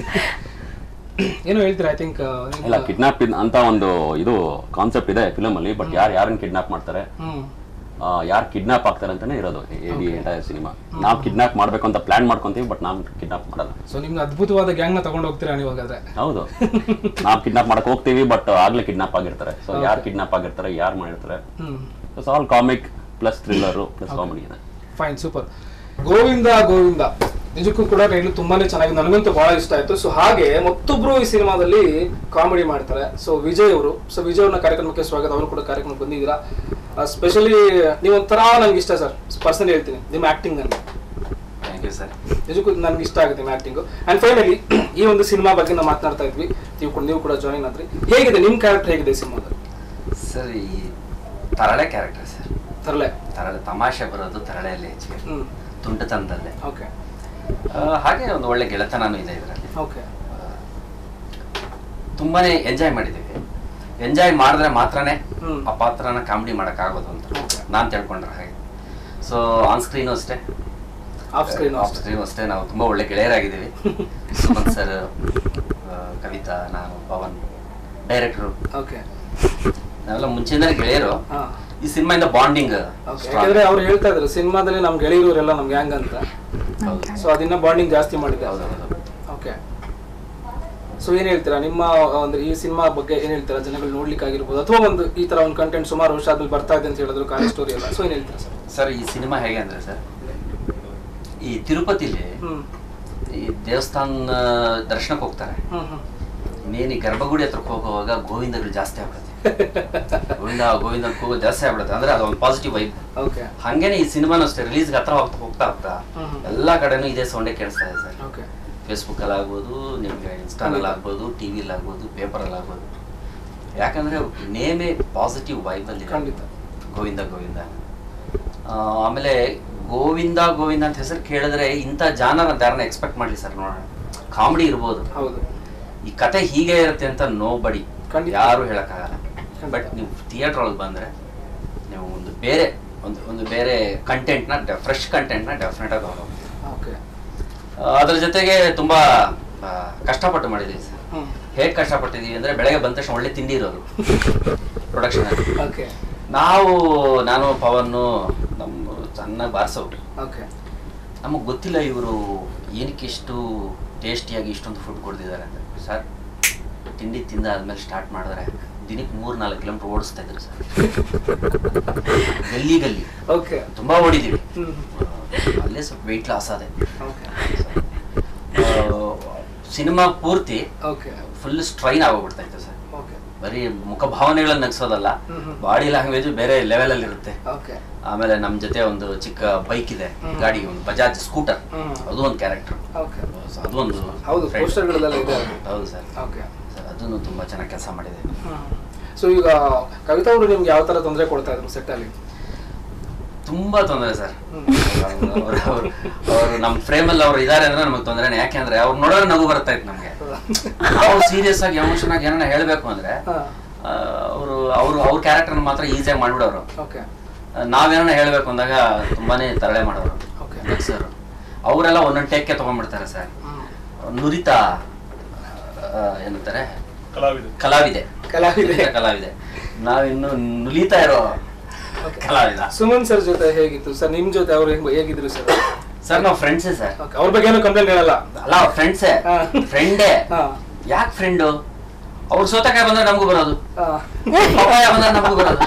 ಏನೋ ಹೇಳ್ತೀರಾ? ಐ ಥಿಂಕ್ ಇಲ್ಲ, ಕಿಡ್ನಾಪ್ ಅಂತ ಒಂದು ಇದು ಕಾನ್ಸೆಪ್ಟ್ ಇದೆ ಫಿಲಮ್ ಅಲ್ಲಿ, ಬಟ್ ಯಾರನ್ನ ಕಿಡ್ನಾಪ್ ಮಾಡ್ತಾರೆ, ಯಾರು ಕಿಡ್ನಾಪ್ ಆಗ್ತಾರೆ ಅಂತಾನೆ ಇರೋದು ಈ ಎಂಟೈರ್ ಸಿನಿಮಾ. ನಾವು ಕಿಡ್ನಾಪ್ ಮಾಡ್ಬೇಕು ಅಂತ ಪ್ಲಾನ್ ಮಾಡ್ಕೊಂತೀವಿ, ಬಟ್ ನಾವು ಕಿಡ್ನಾಪ್ ಮಾಡಲ್ಲ. ಸೊ ನಿಮ್ಗೆ ಅದ್ಭುತವಾದ ಗ್ಯಾಂಗ್ ನ ತಗೊಂಡು ಹೋಗ್ತೀರಾ ನೀವು ಹಾಗಾದ್ರೆ? ಹೌದು, ನಾವು ಕಿಡ್ನಾಪ್ ಮಾಡಕ್ ಹೋಗ್ತೀವಿ, ಬಟ್ ಆಗ್ಲೇ ಕಿಡ್ನಾಪ್ ಆಗಿರ್ತಾರೆ. ಸೊ ಯಾರು ಕಿಡ್ನಾಪ್ ಆಗಿರ್ತಾರೆ, ಯಾರು ಮಾಡಿರ್ತಾರೆ, all comic plus thriller plus comedy ಇದೆ. Fine, super. ಗೋವಿಂದ ಗೋವಿಂದ ನಿಜಕ್ಕೂ ಕೂಡ ಟ್ರೈಲರ್ ತುಂಬಾನೇ ಚೆನ್ನಾಗಿ, ನನಗಂತೂ ಬಹಳ ಇಷ್ಟ ಆಯ್ತು. ಸೊ ಹಾಗೆ ಮತ್ತೊಬ್ರು ಈ ಸಿನಿಮಾದಲ್ಲಿ ಕಾಮಿಡಿ ಮಾಡ್ತಾರೆ, ಸೊ ವಿಜಯ್ ಅವರು. ಸೊ ವಿಜಯ್ ಅವ್ರನ್ನ ಕಾರ್ಯಕ್ರಮಕ್ಕೆ ಸ್ವಾಗತ. ಅವರು ಕೂಡ ಕಾರ್ಯಕ್ರಮಕ್ಕೆ ಬಂದಿದ್ದೀರಾ. ಸ್ಪೆಷಲಿ ನೀವು ಒಂಥರ ನಂಗೆ ಇಷ್ಟ ಸರ್, ಪರ್ಸನಲಿ ಹೇಳ್ತೀನಿ, ನಿಮ್ಮ ಆಕ್ಟಿಂಗ್ ನನಗೆ. Thank you sir. ನಿಜಕ್ಕೂ ನನಗೆ ಇಷ್ಟ ಆಗುತ್ತೆ ನಿಮ್ಮ ಆಕ್ಟಿಂಗು. ಅಂಡ್ ಫೈನಲಿ ಈ ಒಂದು ಸಿನಿಮಾ ಬಗ್ಗೆ ನಾವು ಮಾತನಾಡ್ತಾ ಇದ್ವಿ, ನೀವು ಕೂಡ ಜಾಯಿನ್ ಆದ್ರಿ. ಹೇಗಿದೆ ನಿಮ್ಮ ಕ್ಯಾರೆಕ್ಟರ್, ಹೇಗಿದೆ ಸಿನಿಮಾದಲ್ಲಿ? ಸರ್ ಸರ್ ಈ ತರಳೆ ಕ್ಯಾರೆಕ್ಟರ್ ಸರ್. ತರಳೆ ತಮಾಷೆ ಬರೋದು ತರಳೆಯಲ್ಲಿ ಹೆಚ್ಚಿಗೆ, ತುಂಟತನದಲ್ಲೇ. ಓಕೆ. ಹಾಗೆ ಒಂದು ಒಳ್ಳೆ ಗೆಳೆತನೂ ಇದೆ ಇದರಲ್ಲಿ. ಓಕೆ. ತುಂಬಾನೇ ಎಂಜಾಯ್ ಮಾಡಿದ್ದೀವಿ. ಎಂಜಾಯ್ ಮಾಡಿದ್ರೆ ಮಾತ್ರನೇ ಆ ಪಾತ್ರನ ಕಾಮಿಡಿ ಮಾಡೋಕ್ಕಾಗೋದು ಅಂತ ನಾನು ತಿಳ್ಕೊಂಡ್ರೆ ಹಾಗೆ. ಸೊ ಆನ್ ಸ್ಕ್ರೀನು ಅಷ್ಟೇ, ಆಫ್ ಸ್ಕ್ರೀನು ಅಷ್ಟೇ ನಾವು ತುಂಬ ಒಳ್ಳೆ ಗೆಳೆಯರಾಗಿದ್ದೀವಿ. ಸುಮಂತ್ ಸರ್, ಕವಿತಾ, ನಾನು, ಪವನ್ ಡೈರೆಕ್ಟ್ರು, ಓಕೆ, ನಾವೆಲ್ಲ ಮುಂಚೆಯಿಂದ ಗೆಳೆಯರು. ಈ ಸಿನಿಮಾಯಿಂದ ಬಾಂಡಿಂಗ್ ಯಾಕಂದ್ರೆ ಅವ್ರು ಹೇಳ್ತಾ ಇದ್ರು ಸಿನಿಮಾದಲ್ಲಿ ನಮ್ ಗೆಳೆಯರೆಲ್ಲ ನಮ್ಗೆ ಹ್ಯಾಂಗ್ ಅಂತ. ಸೊ ಅದನ್ನ ಬಾಂಡಿಂಗ್ ಜಾಸ್ತಿ ಮಾಡಿದೆ. ಓಕೆ. ಸೊ ಏನ್ ಹೇಳ್ತೀರಾ ನಿಮ್ಮ ಒಂದು ಈ ಸಿನಿಮಾ ಬಗ್ಗೆ ಏನ್ ಹೇಳ್ತೀರಾ? ಜನಗಳು ನೋಡ್ಲಿಕ್ಕೆ ಆಗಿರ್ಬೋದು ಅಥವಾ ಒಂದು ಈ ತರ ಒಂದು ಕಂಟೆಂಟ್ ಸುಮಾರು ವರ್ಷ ಆದ್ಮೇಲೆ ಬರ್ತಾ ಇದೆ ಅಂತ ಹೇಳಿದ್ರು, ಕಾಲೇಜ್ ಸ್ಟೋರಿ ಎಲ್ಲ. ಸೊ ಏನ್ ಹೇಳ್ತೀರಾ ಸರ್? ಸರ್ ಈ ಸಿನಿಮಾ ಹೇಗೆ ಅಂದ್ರೆ ಸರ್, ಈ ತಿರುಪತಿಲಿ ಈ ದೇವಸ್ಥಾನ ದರ್ಶನಕ್ಕೆ ಹೋಗ್ತಾರೆ. ಇನ್ನೇನು ಈ ಗರ್ಭಗುಡಿ ಹತ್ರಕ್ಕೆ ಹೋಗುವಾಗ ಗೋವಿಂದಗಳು ಜಾಸ್ತಿ ಆಗ್ಬಿಡುತ್ತೆ. ಗೋವಿಂದ ಗೋವಿಂದ ಕೂಗು ಜಾಸ್ತಿ ಆಗ್ಬಿಡುತ್ತೆ. ಅಂದ್ರೆ ಅದೊಂದು ಪಾಸಿಟಿವ್ ವೈಬ್. ಹಂಗೇನೆ ಈ ಸಿನಿಮಾನು ಅಷ್ಟೇ, ರಿಲೀಸ್ಗೆ ಹತ್ರ ಹೋಗ್ತಾ ಎಲ್ಲಾ ಕಡೆನೂ ಇದೇ ಸೌಂಡೇ ಕೇಳಿಸ್ತಾ ಇದೆ ಸರ್. ಫೇಸ್ಬುಕ್ ಅಲ್ಲಿ ಆಗ್ಬೋದು, ನಿಮ್ಗೆ ಇನ್ಸ್ಟಾನಲ್ಲಿ ಆಗ್ಬೋದು, ಟಿವಿಲಿ ಆಗ್ಬೋದು, ಪೇಪರಲ್ಲಿ ಆಗ್ಬೋದು. ಯಾಕಂದ್ರೆ ನೇಮೇ ಪಾಸಿಟಿವ್ ವೈಬ್ ಅಲ್ಲಿ ಗೋವಿಂದ ಗೋವಿಂದ. ಆಮೇಲೆ ಗೋವಿಂದ ಗೋವಿಂದ ಅಂತ ಹೆಸರು ಕೇಳಿದ್ರೆ ಇಂಥ ಜಾನರ್ ಅಂತ ಯಾರನ್ನ ಎಕ್ಸ್ಪೆಕ್ಟ್ ಮಾಡ್ಲಿ ಸರ್. ನೋಡೋಣ, ಕಾಮಿಡಿ ಇರ್ಬೋದು, ಈ ಕತೆ ಹೀಗೆ ಇರುತ್ತೆ ಅಂತ ನೋ ಬಡಿ ಯಾರು ಹೇಳಕ್ಕಾಗಲ್ಲ. ಬಟ್ ನೀವು ಥಿಯೇಟರ್ ಒಳಗೆ ಬಂದ್ರೆ ನೀವು ಒಂದು ಬೇರೆ ಕಂಟೆಂಟ್ನ, ಫ್ರೆಶ್ ಕಂಟೆಂಟ್ನ ಡೆಫಿನೆಟ್ ಆಗಿ ಹೋಗೋದು. ಅದ್ರ ಜೊತೆಗೆ ತುಂಬಾ ಕಷ್ಟಪಟ್ಟು ಮಾಡಿದೀವಿ ಸರ್. ಹೇಗೆ ಕಷ್ಟಪಟ್ಟಿದೀವಿ ಅಂದ್ರೆ ಬೆಳಗ್ಗೆ ಬಂದ ತಕ್ಷಣ ಒಳ್ಳೆ ತಿಂಡಿ ಇರೋದು ಪ್ರೊಡಕ್ಷನ್ ಅಲ್ಲಿ. ನಾನು ಪವನ್ನು ನಮ್ಮ ಚೆನ್ನಾಗಿ ಬಾರಿಸೋರು. ನಮಗೆ ಗೊತ್ತಿಲ್ಲ ಇವರು ಏನಕ್ಕೆ ಇಷ್ಟು ಟೇಸ್ಟಿಯಾಗಿ ಇಷ್ಟೊಂದು ಫುಡ್ ಕೊಡ್ತಿದ್ದಾರೆ ಅಂತ. ಸರ್ ತಿಂಡಿ ತಿಂದಾದ್ಮೇಲೆ ಸ್ಟಾರ್ಟ್ ಮಾಡಿದ್ರೆ ದಿನಕ್ಕೆ 3-4 ಕಿಲೋಮೀಟರ್ ಓಡಿಸ್ತಾ ಇದ್ರು ಸರ್. ಗಲ್ಲಿ ತುಂಬಾ ಓಡಿದೀವಿ. ಅಲ್ಲೇ ಸ್ವಲ್ಪ ವೆಯ್ಟ್ ಲಾಸ್ ಆದೆ. ಸಿನಿಮಾ ಪೂರ್ತಿ ಫುಲ್ ಸ್ಟ್ರೈನ್ ಆಗೋಗ್ಬಿಡ್ತಾ ಇತ್ತು ಸರ್. ಬರೀ ಮುಖಭಾವನೆಗಳನ್ನ ನಗಿಸೋದಲ್ಲ, ಬಾಡಿ ಲ್ಯಾಂಗ್ವೇಜ್ ಬೇರೆ ಲೆವೆಲ್ ಅಲ್ಲಿ ಇರುತ್ತೆ. ಆಮೇಲೆ ನಮ್ ಜೊತೆ ಒಂದು ಚಿಕ್ಕ ಬೈಕ್ ಇದೆ, ಗಾಡಿ, ಒಂದು ಬಜಾಜ್ ಸ್ಕೂಟರ್, ಅದು ಒಂದು ಕ್ಯಾರೆಕ್ಟರ್. ಅದು ಒಂದು ಹೌದು ಸರ್. ಅದನ್ನು ತುಂಬಾ ಚೆನ್ನಾಗಿ ಕೆಲಸ ಮಾಡಿದೆ. ಸೊ ಈಗ ಕವಿತಾ ಅವರು ನಿಮ್ಗೆ ಯಾವ ತರ ತೊಂದರೆ ಕೊಡ್ತಾ ಇದ್ರು ಸೆಟ್ ಅಲ್ಲಿ? ತುಂಬಾ ತೊಂದರೆ ಸರ್. ಅವರು ನಮ್ಮ ಫ್ರೇಮ್ ಅಲ್ಲಿ ಅವ್ರು ಇದಾರೆ ಅಂದ್ರೆ ನಮಗೆ ತೊಂದರೆನೇ. ಯಾಕೆಂದ್ರೆ ಅವ್ರು ನೋಡೋರು ನಗು ಬರ್ತಾ ಇತ್ತು ನಮ್ಗೆ. ನಾವು ಸೀರಿಯಸ್ ಆಗಿ ಎಮೋಷನ್ ಆಗಿ ಏನಾರ ಹೇಳ್ಬೇಕು ಅಂದ್ರೆ ಅವ್ರ ಕ್ಯಾರೆಕ್ಟರ್ ಮಾತ್ರ ಈಸಿಯಾಗಿ ಮಾಡ್ಬಿಡೋರು. ನಾವೇನ ಹೇಳ್ಬೇಕು ಅಂದಾಗ ತುಂಬಾನೇ ತರಳೆ ಮಾಡೋರು ಸರ್. ಅವರೆಲ್ಲ ಒಂದೊಂದು ಟೇಕ್ಗೆ ತಗೊಂಡ್ಬಿಡ್ತಾರೆ ಸರ್. ನುರಿತ ಏನಂತಾರೆ, ಕಲಾವಿದೆ. ನಾವಿನ್ನು ನುಲಿತಾ ಇರೋ ಕಲಾವಿದ. ಸುಮನ್ ಸರ್ ಜೊತೆ ಹೇಗಿತ್ತು ಸರ್? ನಿಮ್ ಜೊತೆ ಅವ್ರು ಹೇಗಿದ್ರು ಸರ್? ಸರ್ ನಾವು ಫ್ರೆಂಡ್ಸೇ ಸರ್. ಅವ್ರ ಬಗ್ಗೆ ಏನು ಕಂಪ್ಲೇಂಟ್ ಹೇಳಲ್ಲ ಅಲ್ಲ, ಫ್ರೆಂಡ್ಸೇ. ಫ್ರೆಂಡೇ. ಯಾಕೆ ಫ್ರೆಂಡು? ಅವ್ರು ಸೋತಕಾಯಿ ಬಂದ್ರೆ ನಮಗೂ ಬರೋದು, ಪಪಾಯ ಬಂದ್ರೆ ನಮಗೂ ಬರೋದು.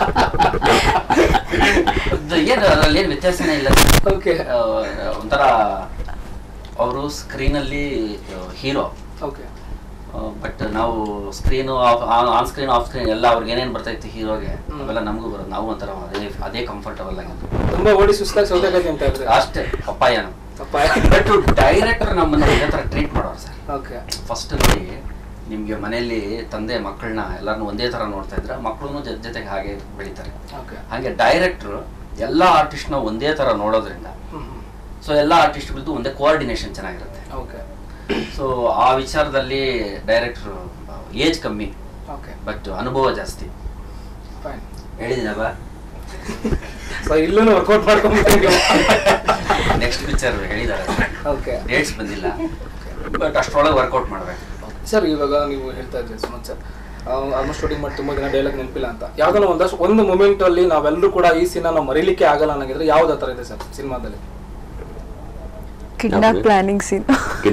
ಏನು ಅದ್ರಲ್ಲಿ ಏನು ವ್ಯತ್ಯಾಸನೇ ಇಲ್ಲ. ಒಂಥರ ಅವರು ಸ್ಕ್ರೀನಲ್ಲಿ ಹೀರೋ, ಬಟ್ ನಾವು screen on screen off screen ಎಲ್ಲ ಅವ್ರಿಗೆ ಏನೇನು ಬರ್ತಾ ಇತ್ತು ಹೀರೋಗೆ, ಅವೆಲ್ಲ ನಮಗೂ ಬರೋದು. ನಾವು ಒಂಥರ ಅದೇ ಕಂಫರ್ಟಬಲ್ ಆಗಿತ್ತು. ತುಂಬಾ ಓಡಿ ಸುಸ್ತಾಗಿ ಸೌತೆಕಾಯಿ ಅಂತ ಇದ್ರೆ ಅಷ್ಟೇ ಪಪ್ಪಾಯನ. ಬಟ್ ಡೈರೆಕ್ಟರ್ ನಮ್ಮನ್ನ ಇದೇ ಥರ ಟ್ರೀಟ್ ಮಾಡೋರು ಸರ್. ಫಸ್ಟ್ ನೋಡಿ, ನಿಮ್ಗೆ ಮನೆಯಲ್ಲಿ ತಂದೆ ಮಕ್ಕಳನ್ನ ಎಲ್ಲರನ್ನೂ ಒಂದೇ ತರ ನೋಡ್ತಾ ಇದ್ರೆ ಮಕ್ಕಳು ಜೊತೆಗೆ ಹಾಗೆ ಬೆಳಿತಾರೆ. ಹಾಗೆ ಡೈರೆಕ್ಟರ್ ಎಲ್ಲಾ ಆರ್ಟಿಸ್ಟ್ನ ಒಂದೇ ತರ ನೋಡೋದ್ರಿಂದ ಸೊ ಎಲ್ಲಾ ಆರ್ಟಿಸ್ಟ್ಗಳದ್ದು ಒಂದೇ ಕೋಆರ್ಡಿನೇಷನ್ ಚೆನ್ನಾಗಿರುತ್ತೆ. ಸೊ ಆ ವಿಚಾರದಲ್ಲಿ ಡೈರೆಕ್ಟರ್ ಏಜ್ ಕಮ್ಮಿ, ಬಟ್ ಅನುಭವ ಜಾಸ್ತಿ. ಹೇಳಿದಿನಲ್ಲ, ಇಲ್ಲೂ ವರ್ಕೌಟ್ ಮಾಡ್ಕೊಂಡು ನೆಕ್ಸ್ಟ್ ಪಿಕ್ಚರ್ ಹೇಳಿದ್ದಾರೆ, ಡೇಟ್ಸ್ ಬಂದಿಲ್ಲ, ಬಟ್ ಅಷ್ಟರೊಳಗೆ ವರ್ಕೌಟ್ ಮಾಡ್ಬೇಕು ಸರ್. ಇವಾಗ ನೀವು ಹೇಳ್ತಾ ಇದ್ರಿ ಸುಮಂತ್ ಸರ್, ಆಲ್ಮೋಸ್ಟ್ ಶೂಟಿಂಗ್ ಮಾಡಿ ತುಂಬಾ ದಿನ ಡೈಲಾಗ್ ನೆನಪಿಲ್ಲ ಅಂತ. ಯಾವ್ದೋ ಒಂದು ಮೂಮೆಂಟ್ ಅಲ್ಲಿ ನಾವೆಲ್ಲರೂ ಕೂಡ ಈ ಸೀನ್ ನಾವು ಮರೀಲಿಕ್ಕೆ ಆಗಲ್ಲ ಅನ್ನೋದಿದ್ರೆ ಯಾವ್ದು ತರ ಇದೆ ಸರ್ ಸಿನಿಮಾದಲ್ಲಿ? Kidnap planning scene.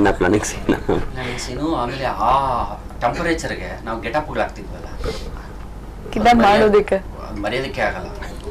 ಆಮೇಲೆ ಆ ಟೆಂಪರೇಚರ್ಗೆ ನಾವು ಗೆಟಪ್ಗಳು ಆಗ್ತಿದ್ವಲ್ಲ, ಕಿಡ್ನಾಪ್ ಮಾಡೋದಕ್ಕೆ ಮರೆಯೋದಕ್ಕೆ ಆಗಲ್ಲ.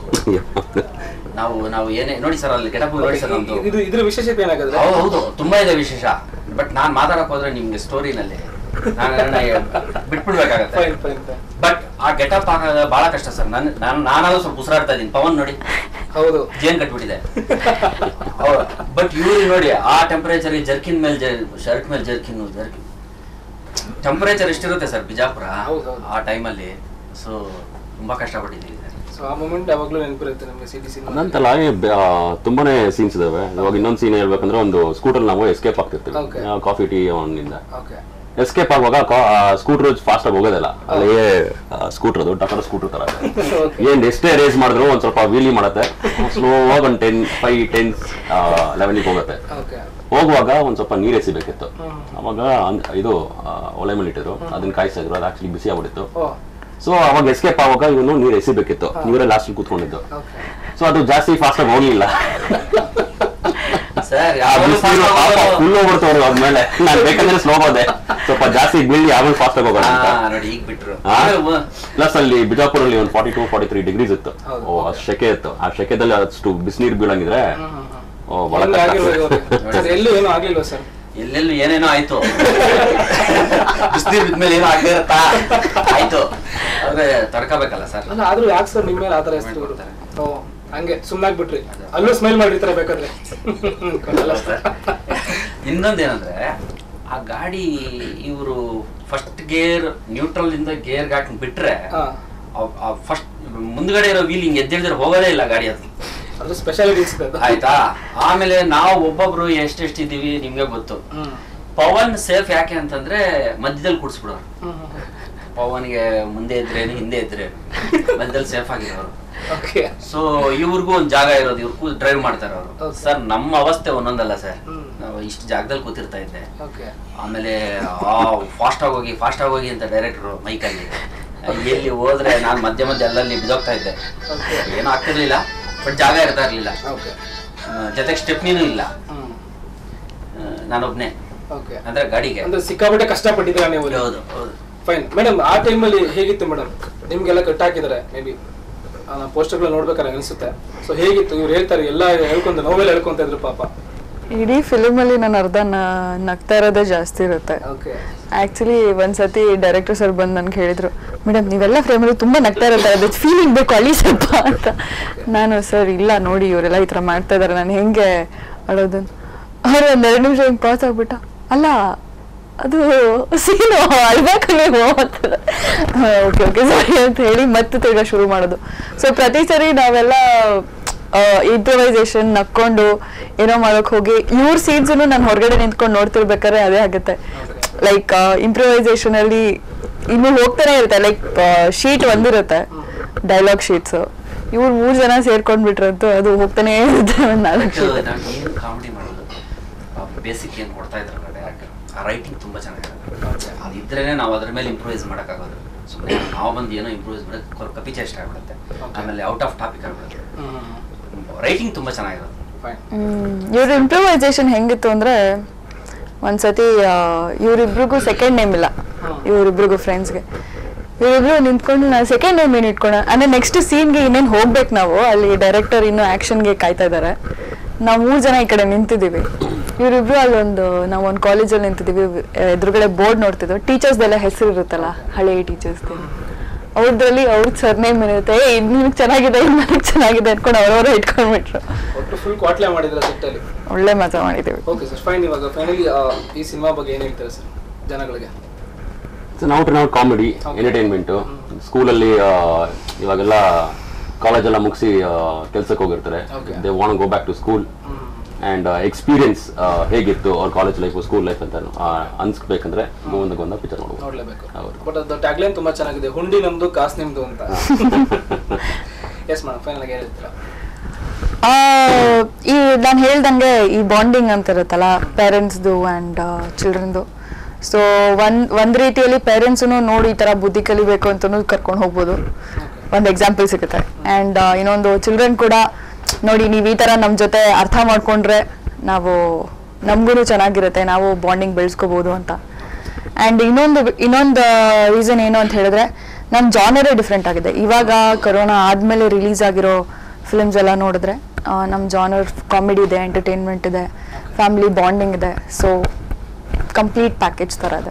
ನಾವು ಏನೇ ನೋಡಿ ಸರ್, ಅಲ್ಲಿ ಗೆಟಪ್ ನೋಡಿ ಸರ್, ನಮ್ದು ಇದ್ರ ವಿಶೇಷತೆ ಏನಾಗುತ್ತೆ? ಹೌದು, ತುಂಬಾ ಇದೆ ವಿಶೇಷ. ಬಟ್ ನಾನ್ ಮಾತಾಡಕ್ ಹೋದ್ರೆ ನಿಮ್ಗೆ ಸ್ಟೋರಿನಲ್ಲಿ ಬಿಟ್ಬಿಡ್ಬೇಕಾಗತ್ತೆ. ಬಟ್ ಆ ಗೆಟಪ್ ಆಗೋದು ಬಹಳ ಕಷ್ಟ ಸರ್. ನಾನಾದ್ರೂ ಸ್ವಲ್ಪ ಉಸಿರಾಡ್ತಾ ಇದ್ದೀನಿ. ಪವನ್ ನೋಡಿ, ಹೌದು, ಜೇನ್ ಕಟ್ಬಿಟ್ಟಿದೆ. ಬಟ್ ಇವ್ರು ನೋಡಿ, ಆ ಟೆಂಪರೇಚರ್, ಜರ್ಕಿನ್ ಮೇಲೆ ಶರ್ಟ್ ಮೇಲೆ ಜರ್ಕಿನ್ ಟೆಂಪರೇಚರ್ ಎಷ್ಟಿರುತ್ತೆ ಸರ್ ಬಿಜಾಪುರ ಆ ಟೈಮಲ್ಲಿ. ಸೊ ತುಂಬಾ ಕಷ್ಟಪಟ್ಟಿದ್ದೀವಿ ಸರ್. ಸೊ ಆ ಮೂಮೆಂಟ್ ಯಾವಾಗಲೂ ನೆನಪಿರುತ್ತೆ ನಮಗೆ ಸಿಟಿ ಸಿನಿಮಾ ನಂತಲ್ಲ ತುಂಬಾನೇ ಸೀನ್ಸ್ ಇದಾವೆ. ಇವಾಗ ಇನ್ನೊಂದು ಸೀನ್ ಹೇಳ್ಬೇಕಂದ್ರೆ ಒಂದು ಸ್ಕೂಟರ್ ನಾವು ಎಸ್ಕೇಪ್ ಆಗ್ತಿರ್ತೀವಿ ಕಾಫಿ ಟೀ ಅವನಿಂದ. ಎಸ್ಕೇಪ್ ಆಗುವಾಗ ಸ್ಕೂಟರ್ ಫಾಸ್ಟ್ ಆಗಿ ಹೋಗೋದಿಲ್ಲ, ಅಲ್ಲೇ ಸ್ಕೂಟರ್ ಅದು ಟಕರ್ ಸ್ಕೂಟರ್ ತರ ಏನ್ ಎಷ್ಟೇ ರೇಸ್ ಮಾಡಿದ್ರು ಒಂದ್ ಸ್ವಲ್ಪ ವೀಲಿ ಮಾಡತ್ತೆ, ಸ್ಲೋ ಆಗಿ ಒಂದು 5-10 ಲೆವೆಲ್ಗೆ ಹೋಗುತ್ತೆ. ಹೋಗುವಾಗ ಒಂದ್ ಸ್ವಲ್ಪ ನೀರ್ ಎಸಿಬೇಕಿತ್ತು. ಅವಾಗ ಇದು ಒಲೆ ಮೇಲೆ ಇಟ್ಟಿದ್ರು, ಅದನ್ನ ಕಾಯಿಸ್ತಾ ಇದ್ರು, ಅದು ಆಕ್ಚುಲಿ ಬಿಸಿ ಆಗ್ಬಿಟ್ಟಿತ್ತು. ಸೊ ಅವಾಗ ಎಸ್ಕೇಪ್ ಆವಾಗ ಇವನು ನೀರ್ ಎಸಿಬೇಕಿತ್ತು, ನೀರೇ ಲಾಸ್ಟ್ ಕೂತ್ಕೊಂಡಿದ್ದು. ಸೊ ಅದು ಜಾಸ್ತಿ ಫಾಸ್ಟ್ ಆಗಿ ಹೋಗ್ಲಿಲ್ಲ, ಫುಲ್ ಹೋಗ್ಬಿಡ್ತವ್ರು ಆದ್ಮೇಲೆ. ನಾನು ಬೇಕಂದ್ರೆ ಸ್ಲೋ ಹೋದೆ, ಸ್ವಲ್ಪ ಜಾಸ್ತಿ ಬೀಳಿ ಆಮೇಲೆ ಫಾಸ್ಟ್ ಆಗಿ ಹೋಗೋಣ. ಪ್ಲಸ್ ಅಲ್ಲಿ ಬಿಜಾಪುರಲ್ಲಿ ಒಂದು 42-43 ಡಿಗ್ರೀಸ್ ಇತ್ತು, ಅಷ್ಟು ಶೆಕೆ ಇತ್ತು. ಆ ಶೆಕೆದಲ್ಲಿ ಅಷ್ಟು ಬಿಸಿನೀರು ಬೀಳಂಗಿದ್ರೆ ಎಲ್ಲೆಲ್ಲೂ ಏನೇನೋ ಆಯ್ತು, ಬಿಸಿನೀರ್ ಬಿದ್ಮೇಲೆ ಏನೋ ಆಗದೆ ಇರತ್ತಾ ಆಯ್ತು, ಆದ್ರೆ ತಡ್ಕೋಬೇಕಲ್ಲ ಸರ್. ಆದ್ರೂ ಯಾಕೆ ಸರ್ ನಿಮ್ಮ ಮೇಲೆ ಆತರ ಎಷ್ಟು ಕೊಡ್ತಾರೆ? ಹಂಗೆ ಸುಮ್ಮನಾಗ್ಬಿಟ್ರಿ, ಅಲ್ಲೂ ಸ್ಮೈಲ್ ಮಾಡಿರ್ತಾರೆ ಬೇಕಾದ್ರೆ. ಇನ್ನೊಂದೇನಂದ್ರೆ ಆ ಗಾಡಿ ಇವರು ಫಸ್ಟ್ ಗೇರ್ ನ್ಯೂಟ್ರಲ್ ಇಂದ ಗೇರ್ ಹಾಕಿ ಬಿಟ್ರೆ ಫಸ್ಟ್ ಮುಂದ್ಗಡೆ ಇರೋ ವೀಲ್ ಹಿಂಗ್ ಎದ್ದಿದ್ರೆ ಹೋಗೋದೇ ಇಲ್ಲ ಗಾಡಿ. ಅದು ಸ್ಪೆಷಾಲಿಟಿ ಆಯ್ತಾ. ಆಮೇಲೆ ನಾವು ಒಬ್ಬೊಬ್ರು ಎಷ್ಟೆಷ್ಟಿದೀವಿ ನಿಮ್ಗೆ ಗೊತ್ತು. ಪವನ್ ಸೇಫ್ ಯಾಕೆ ಅಂತಂದ್ರೆ ಮಧ್ಯದಲ್ಲಿ ಕೂಡ್ಸ್ಬಿಡೋರು. ಪವನ್ಗೆ ಮುಂದೆ ಇದ್ರೇನು ಹಿಂದೆ ಇದ್ರೇನು ಮಧ್ಯದಲ್ಲಿ ಸೇಫ್ ಆಗಿರೋರು. ಸೊ ಇವ್ರಿಗೂ ಒಂದ್ ಜಾಗ ಇರೋದು, ಇವ್ರು ಡ್ರೈವ್ ಮಾಡ್ತಾರೆ ಅವರು. ಸರ್ ನಮ್ಮ ಅವಸ್ಥೆ ಒಂದೊಂದಲ್ಲ ಸರ್, ನಾವು ಇಷ್ಟು ಜಾಗದಲ್ಲಿ ಕೂತಿರ್ತಾ ಇದ್ದೆ. ಆಮೇಲೆ ಫಾಸ್ಟ್ ಆಗೋಗಿ ಅಂತ ಡೈರೆಕ್ಟ್ರು ಮೈಕಲ್ಲಿ ಎಲ್ಲಿ ಹೋದ್ರೆ ನಾನು ಮಧ್ಯೆ ಅಲ್ಲಲ್ಲಿ ಬಿದ್ದೋಗ್ತಾ ಇದ್ದೆ. ಏನೂ ಆಗ್ತಿರ್ಲಿಲ್ಲ, ಬಟ್ ಜಾಗ ಇರ್ತಾ ಇರ್ಲಿಲ್ಲ, ಜೊತೆಗೆ ಸ್ಟೆಪ್ನಿನೂ ಇಲ್ಲ, ನಾನೊಬ್ನೇ ಅಂದ್ರೆ ಗಾಡಿಗೆ. ಸಿಕ್ಕಾಪಟ್ಟೆ ಕಷ್ಟಪಟ್ಟಿದ್ದೀರಾ ನೀವು? ಹೌದು ಹೌದು. ಫೈನ್ ಮೇಡಮ್, ಆ ಟೈಮಲ್ಲಿ ಹೇಗಿತ್ತು ಮೇಡಮ್? ನಿಮ್ಗೆಲ್ಲ ಕಟ್ ಹಾಕಿದ್ದಾರೆ, ಮೇ ಬಿ ಪೋಸ್ಟರ್ಗಳು ನೋಡ್ಬೇಕಾದ್ರೆ ಅನಿಸುತ್ತೆ. ಸೊ ಹೇಗಿತ್ತು? ಇವ್ರು ಹೇಳ್ತಾರೆ ಎಲ್ಲ ಹೇಳ್ಕೊಂತ ನೋವೆಲ್ಲ ಹೇಳ್ಕೊಂತ ಇದ್ರು ಪಾಪ. ಇಡೀ ಫಿಲ್ಮಲ್ಲಿ ನಾನು ಅರ್ಧ ನಗ್ತಾ ಇರೋದೇ ಜಾಸ್ತಿ ಇರುತ್ತೆ. ಆಕ್ಚುಲಿ ಒಂದ್ಸತಿ ಡೈರೆಕ್ಟರ್ ಸರ್ ಬಂದು ನನ್ಗೆ ಹೇಳಿದ್ರು, ಮೇಡಮ್ ನೀವೆಲ್ಲ ಫ್ರೇಮಲ್ಲಿ ತುಂಬಾ ನಗ್ತಾ ಇರುತ್ತೆ, ಅದು ಫೀಲಿಂಗ್ ಬೇಕು ಅಳಿ ಸ್ವಲ್ಪ ಅಂತ. ನಾನು ಸರ್ ಇಲ್ಲ ನೋಡಿ ಇವರೆಲ್ಲ ಈ ಥರ ಮಾಡ್ತಾ ಇದಾರೆ, ನಾನು ಹೆಂಗೆ ಅಳೋದು. ಅವ್ರು ಒಂದೆರಡು ನಿಮಿಷ ಹಿಂಗೆ ಪಾಸ್ ಆಗ್ಬಿಟ್ಟ, ಅಲ್ಲ ಅದು ಸೀನು ಅಳ್ಬೇಕು ನೀವು ಅಂತ. ಓಕೆ ಓಕೆ ಸರಿ ಅಂತ ಹೇಳಿ ಮತ್ತೆ ತಿರ್ಗಾ ಶುರು ಮಾಡೋದು. ಸೊ ಪ್ರತಿ ಸರಿ ನಾವೆಲ್ಲ ಇಂಪ್ರೊವೈಸೇಷನ್ ನಕ್ಕೊಂಡು ಏನೋ ಮಾಡೋಕೆ ಹೋಗಿ ಇವ್ರ ಸೀನ್ಸ್ ನಾನು ಹೊರಗಡೆ ನಿಂತ್ಕೊಂಡು ನೋಡ್ತಿರ್ಬೇಕಾದ್ರೆ ಅದೇ ಆಗುತ್ತೆ. ಲೈಕ್ ಇಂಪ್ರೊವೈಸೇಷನ್ ಅಲ್ಲಿ ಇನ್ನು ಹೋಗ್ತಾನೆ ಇರುತ್ತೆ, ಲೈಕ್ ಶೀಟ್ ಒಂದಿರುತ್ತೆ ಡೈಲಾಗ್ ಶೀಟ್ಸ್, ಇವ್ರು 3 ಜನ ಸೇರ್ಕೊಂಡ್ಬಿಟ್ರಂತೂ ಅದು ಹೋಗ್ತಾನೆ ಇರುತ್ತೆ. ಒಂದು 4 ಕಾಮಿಡಿ ಮಾಡೋದು ಬೇಸಿಕ್ ಏನು ಕೊಡ್ತಾ ಇದ್ರು ಡೈರೆಕ್ಟರ್, ಆ ರೈಟಿಂಗ್ ತುಂಬಾ ಚೆನ್ನಾಗಿರುತ್ತೆ. ಅದಿದ್ರೇನೆ ನಾವು ಅದ್ರ ಮೇಲೆ ಇಂಪ್ರೂವೈಸ್ ಮಾಡೋಕ್ಕಾಗೋದು. ಸುಮ್ಮನೆ ನಾವು ಬಂದು ಏನೋ ಇಂಪ್ರೂವೈಸ್ ಮಾಡೋಕ್ಕೆ ಕಪಿಚೆ ಇಷ್ಟ ಆಗ್ಬಿಡುತ್ತೆ, ಆಮೇಲೆ ಔಟ್ ಆಫ್ ಟಾಪಿಕ್ ಆಗ್ಬಿಡುತ್ತೆ. ರೈಟಿಂಗ್ ತುಂಬಾ ಚೆನ್ನಾಗಿರುತ್ತೆ. ಇವ್ರ ಇಂಪ್ರೂವೈಸೇಷನ್ ಹೆಂಗಿತ್ತು ಅಂದ್ರೆ ಒಂದ್ಸತಿ ಇವ್ರಿಬ್ರಿಗೂ ಸೆಕೆಂಡ್ ನೇಮ್ ಇಲ್ಲ, ಇವ್ರಿಬ್ರಿಗೂ ಫ್ರೆಂಡ್ಸ್ಗೆ. ಇವರಿಬ್ರು ನಿಂತ್ಕೊಂಡು ನಾನು ಸೆಕೆಂಡ್ ನೇಮ್ ಏನು ಇಟ್ಕೊಳ ಅಂದ್ರೆ ನೆಕ್ಸ್ಟ್ ಸೀನ್ಗೆ ಇನ್ನೇನು ಹೋಗ್ಬೇಕು ನಾವು, ಅಲ್ಲಿ ಡೈರೆಕ್ಟರ್ ಇನ್ನು ಆಕ್ಷನ್ಗೆ ಕಾಯ್ತಾ ಇದ್ದಾರೆ. ನಾವು 3 ಜನ ಈ ಕಡೆ ನಿಂತಿದ್ದೀವಿ, ಇವರಿಬ್ರು ನಾವು ಒಂದು ಕಾಲೇಜಲ್ಲಿ ನಿಂತಿದ್ದೀವಿ. ಎದುರುಗಡೆ ಬೋರ್ಡ್ ನೋಡ್ತಿದ್ವಿ, ಟೀಚರ್ಸ್ದೆಲ್ಲ ಹೆಸರು ಇರುತ್ತಲ್ಲ ಹಳೆ ಟೀಚರ್ಸ್ದು, ಅವ್ರದ್ರಲ್ಲಿ ಅವ್ರ ಸರ್ನೇಮ್ ಇರುತ್ತೆ. ನಿನಗೆ ಚೆನ್ನಾಗಿದೆ ನನಗೆ ಚೆನ್ನಾಗಿದೆ ಅನ್ಕೊಂಡು ಅವ್ರವ್ರ ಇಟ್ಕೊಂಡ್ಬಿಟ್ರು. ಒಳ್ಳೆ ಮಜಾ ಮಾಡಿದ್ದೀವಿ. ಈ ಸಿನಿಮಾ ಬಗ್ಗೆ ಏನ್ ಹೇಳ್ತಾರೆ ಸರ್ ಜನಗಳಿಗೆ? Out comedy entertainment. ಸ್ಕೂಲಲ್ಲಿ ಇವಾಗೆಲ್ಲ ಕಾಲೇಜೆಲ್ಲ ಮುಗಿಸಿ ಕೆಲ್ಸಕ್ಕೆ ಹೋಗಿರ್ತಾರೆ, they want go back to school and experience ಹೇಗಿತ್ತು ಅವ್ರ ಕಾಲೇಜ್ ಲೈಫ್ ಸ್ಕೂಲ್ ಲೈಫ್ ಅಂತ ಅನ್ಸ್ಬೇಕಂದ್ರೆ ಗೋವಿಂದ ಪಿಕ್ಚರ್ ನೋಡ್ಲೇಬೇಕು. ಬಟ್ ಅದು ಟ್ಯಾಗ್ಲೈನ್ ತುಂಬಾ ಚೆನ್ನಾಗಿದೆ, ಹುಂಡಿ ನಮ್ದು ಕಾಸು ನಿಮ್ದು ಅಂತ. ಎಸ್ ಮೇಡಮ್, ಫೈನಲ್ ಆಗಿ ಹೇಳ್ತೀರಾ? ಈ ನಾನು ಹೇಳ್ದಂಗೆ ಈ ಬಾಂಡಿಂಗ್ ಅಂತ ಇರುತ್ತಲ್ಲ ಪೇರೆಂಟ್ಸ್ದು ಆ್ಯಂಡ್ ಚಿಲ್ಡ್ರನ್ದು. ಸೊ ಒಂದ್ ರೀತಿಯಲ್ಲಿ ಪೇರೆಂಟ್ಸ್ನು ನೋಡಿ ಈ ಥರ ಬುದ್ಧಿ ಕಲಿಬೇಕು ಅಂತಲೂ ಕರ್ಕೊಂಡು ಹೋಗ್ಬೋದು, ಒಂದು ಎಕ್ಸಾಂಪಲ್ ಸಿಗುತ್ತೆ. ಆ್ಯಂಡ್ ಇನ್ನೊಂದು ಚಿಲ್ಡ್ರನ್ ಕೂಡ ನೋಡಿ ನೀವು ಈ ಥರ ನಮ್ಮ ಜೊತೆ ಅರ್ಥ ಮಾಡ್ಕೊಂಡ್ರೆ ನಮಗೂ ಚೆನ್ನಾಗಿರುತ್ತೆ, ನಾವು ಬಾಂಡಿಂಗ್ ಬೆಳೆಸ್ಕೋಬೋದು ಅಂತ. ಆ್ಯಂಡ್ ಇನ್ನೊಂದು ರೀಸನ್ ಏನು ಅಂತ ಹೇಳಿದ್ರೆ ನಮ್ಮ ಜಾನರೇ ಡಿಫ್ರೆಂಟ್ ಆಗಿದೆ. ಇವಾಗ ಕೊರೋನಾ ಆದಮೇಲೆ ರಿಲೀಸ್ ಆಗಿರೋ ಫಿಲ್ಮ್ಸ್ ಎಲ್ಲ ನೋಡಿದ್ರೆ ನಮ್ಮ ಜಾನರ್ ಕಾಮಿಡಿ ಇದೆ, ಎಂಟರ್ಟೈನ್ಮೆಂಟ್ ಇದೆ, ಫ್ಯಾಮಿಲಿ ಬಾಂಡಿಂಗ್ ಇದೆ. ಸೊ ಕಂಪ್ಲೀಟ್ ಪ್ಯಾಕೇಜ್ ಥರ ಇದೆ.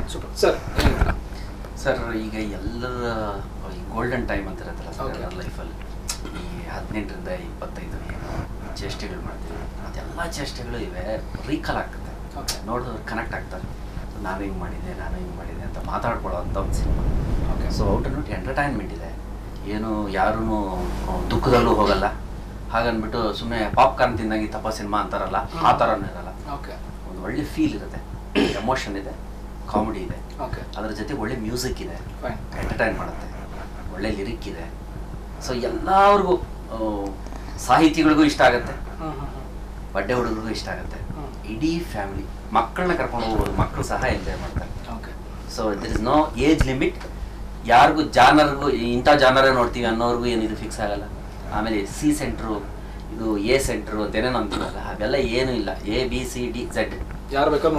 ಸರ್ ಈಗ ಎಲ್ಲರ ಗೋಲ್ಡನ್ ಟೈಮ್ ಅಂತ ಇರುತ್ತಲ್ಲ ಸರ್ ಲೈಫಲ್ಲಿ, ಈ 18ರಿಂದ 25 ಏನು ಚೇಷ್ಟೆಗಳು ಮಾಡ್ತೀವಿ, ಅದೆಲ್ಲ ಚೇಷ್ಟೆಗಳು ಇವೆ ರೀಕಾಲ್ ಆಗ್ತದೆ, ನೋಡಿದವ್ರು ಕನೆಕ್ಟ್ ಆಗ್ತಾರೆ. ನಾನು ಹಿಂಗೆ ಮಾಡಿದ್ದೆ ಅಂತ ಮಾತಾಡ್ಕೊಳ್ಳೋ ಅಂಥ ಒಂದು ಸಿನಿಮಾ. ಸೊ ಔಟ್ ನೋಡಿ ಎಂಟರ್ಟೈನ್ಮೆಂಟ್ ಇದೆ, ಏನು ಯಾರೂ ದುಃಖದಲ್ಲೂ ಹೋಗಲ್ಲ. ಹಾಗನ್ಬಿಟ್ಟು ಸುಮ್ಮನೆ ಪಾಪ್ಕಾರ್ನ್ ತಿಂದಂಗೆ ತಪ್ಪ ಸಿನಿಮಾ ಅಂತಾರಲ್ಲ, ಆ ಥರನೂ ಇರಲ್ಲ. ಒಂದು ಒಳ್ಳೆ ಫೀಲ್ ಇರುತ್ತೆ, ಎಮೋಷನ್ ಇದೆ, ಕಾಮಿಡಿ ಇದೆ, ಅದರ ಜೊತೆ ಒಳ್ಳೆ ಮ್ಯೂಸಿಕ್ ಇದೆ, ಎಂಟರ್ಟೈನ್ ಮಾಡುತ್ತೆ, ಒಳ್ಳೆ ಲಿರಿಕ್ ಇದೆ. ಸೊ ಎಲ್ಲರಿಗೂ ಸಾಹಿತಿಗಳಿಗೂ ಇಷ್ಟ ಆಗುತ್ತೆ, ಬಡ್ಡೆ ಹುಡುಗರಿಗೂ ಇಷ್ಟ ಆಗುತ್ತೆ, ಇಡೀ ಫ್ಯಾಮಿಲಿ ಮಕ್ಕಳನ್ನ ಕರ್ಕೊಂಡು ಹೋಗ್ಬೋದು, ಮಕ್ಕಳು ಸಹ ಎಂಜಾಯ್ ಮಾಡ್ತಾರೆ. So there is no age limit. ಯಾರಿಗೂ ಜಾನರ್ಗೂ ಇಂಥ ಜಾನರೇ ನೋಡ್ತೀವಿ ಅನ್ನೋರ್ಗೂ ಏನು ಇದು ಫಿಕ್ಸ್ ಆಗಲ್ಲ. ಆಮೇಲೆ ಸಿ ಸೆಂಟ್ರು, ಇದು ಎ ಸೆಂಟ್ರು ಅಂತೇನೇನು ಅಂತೀವಲ್ಲ, ಅವೆಲ್ಲ ಏನೂ ಇಲ್ಲ. ABCDZ ಯಾರು ಬೇಕಾದ್ರೂ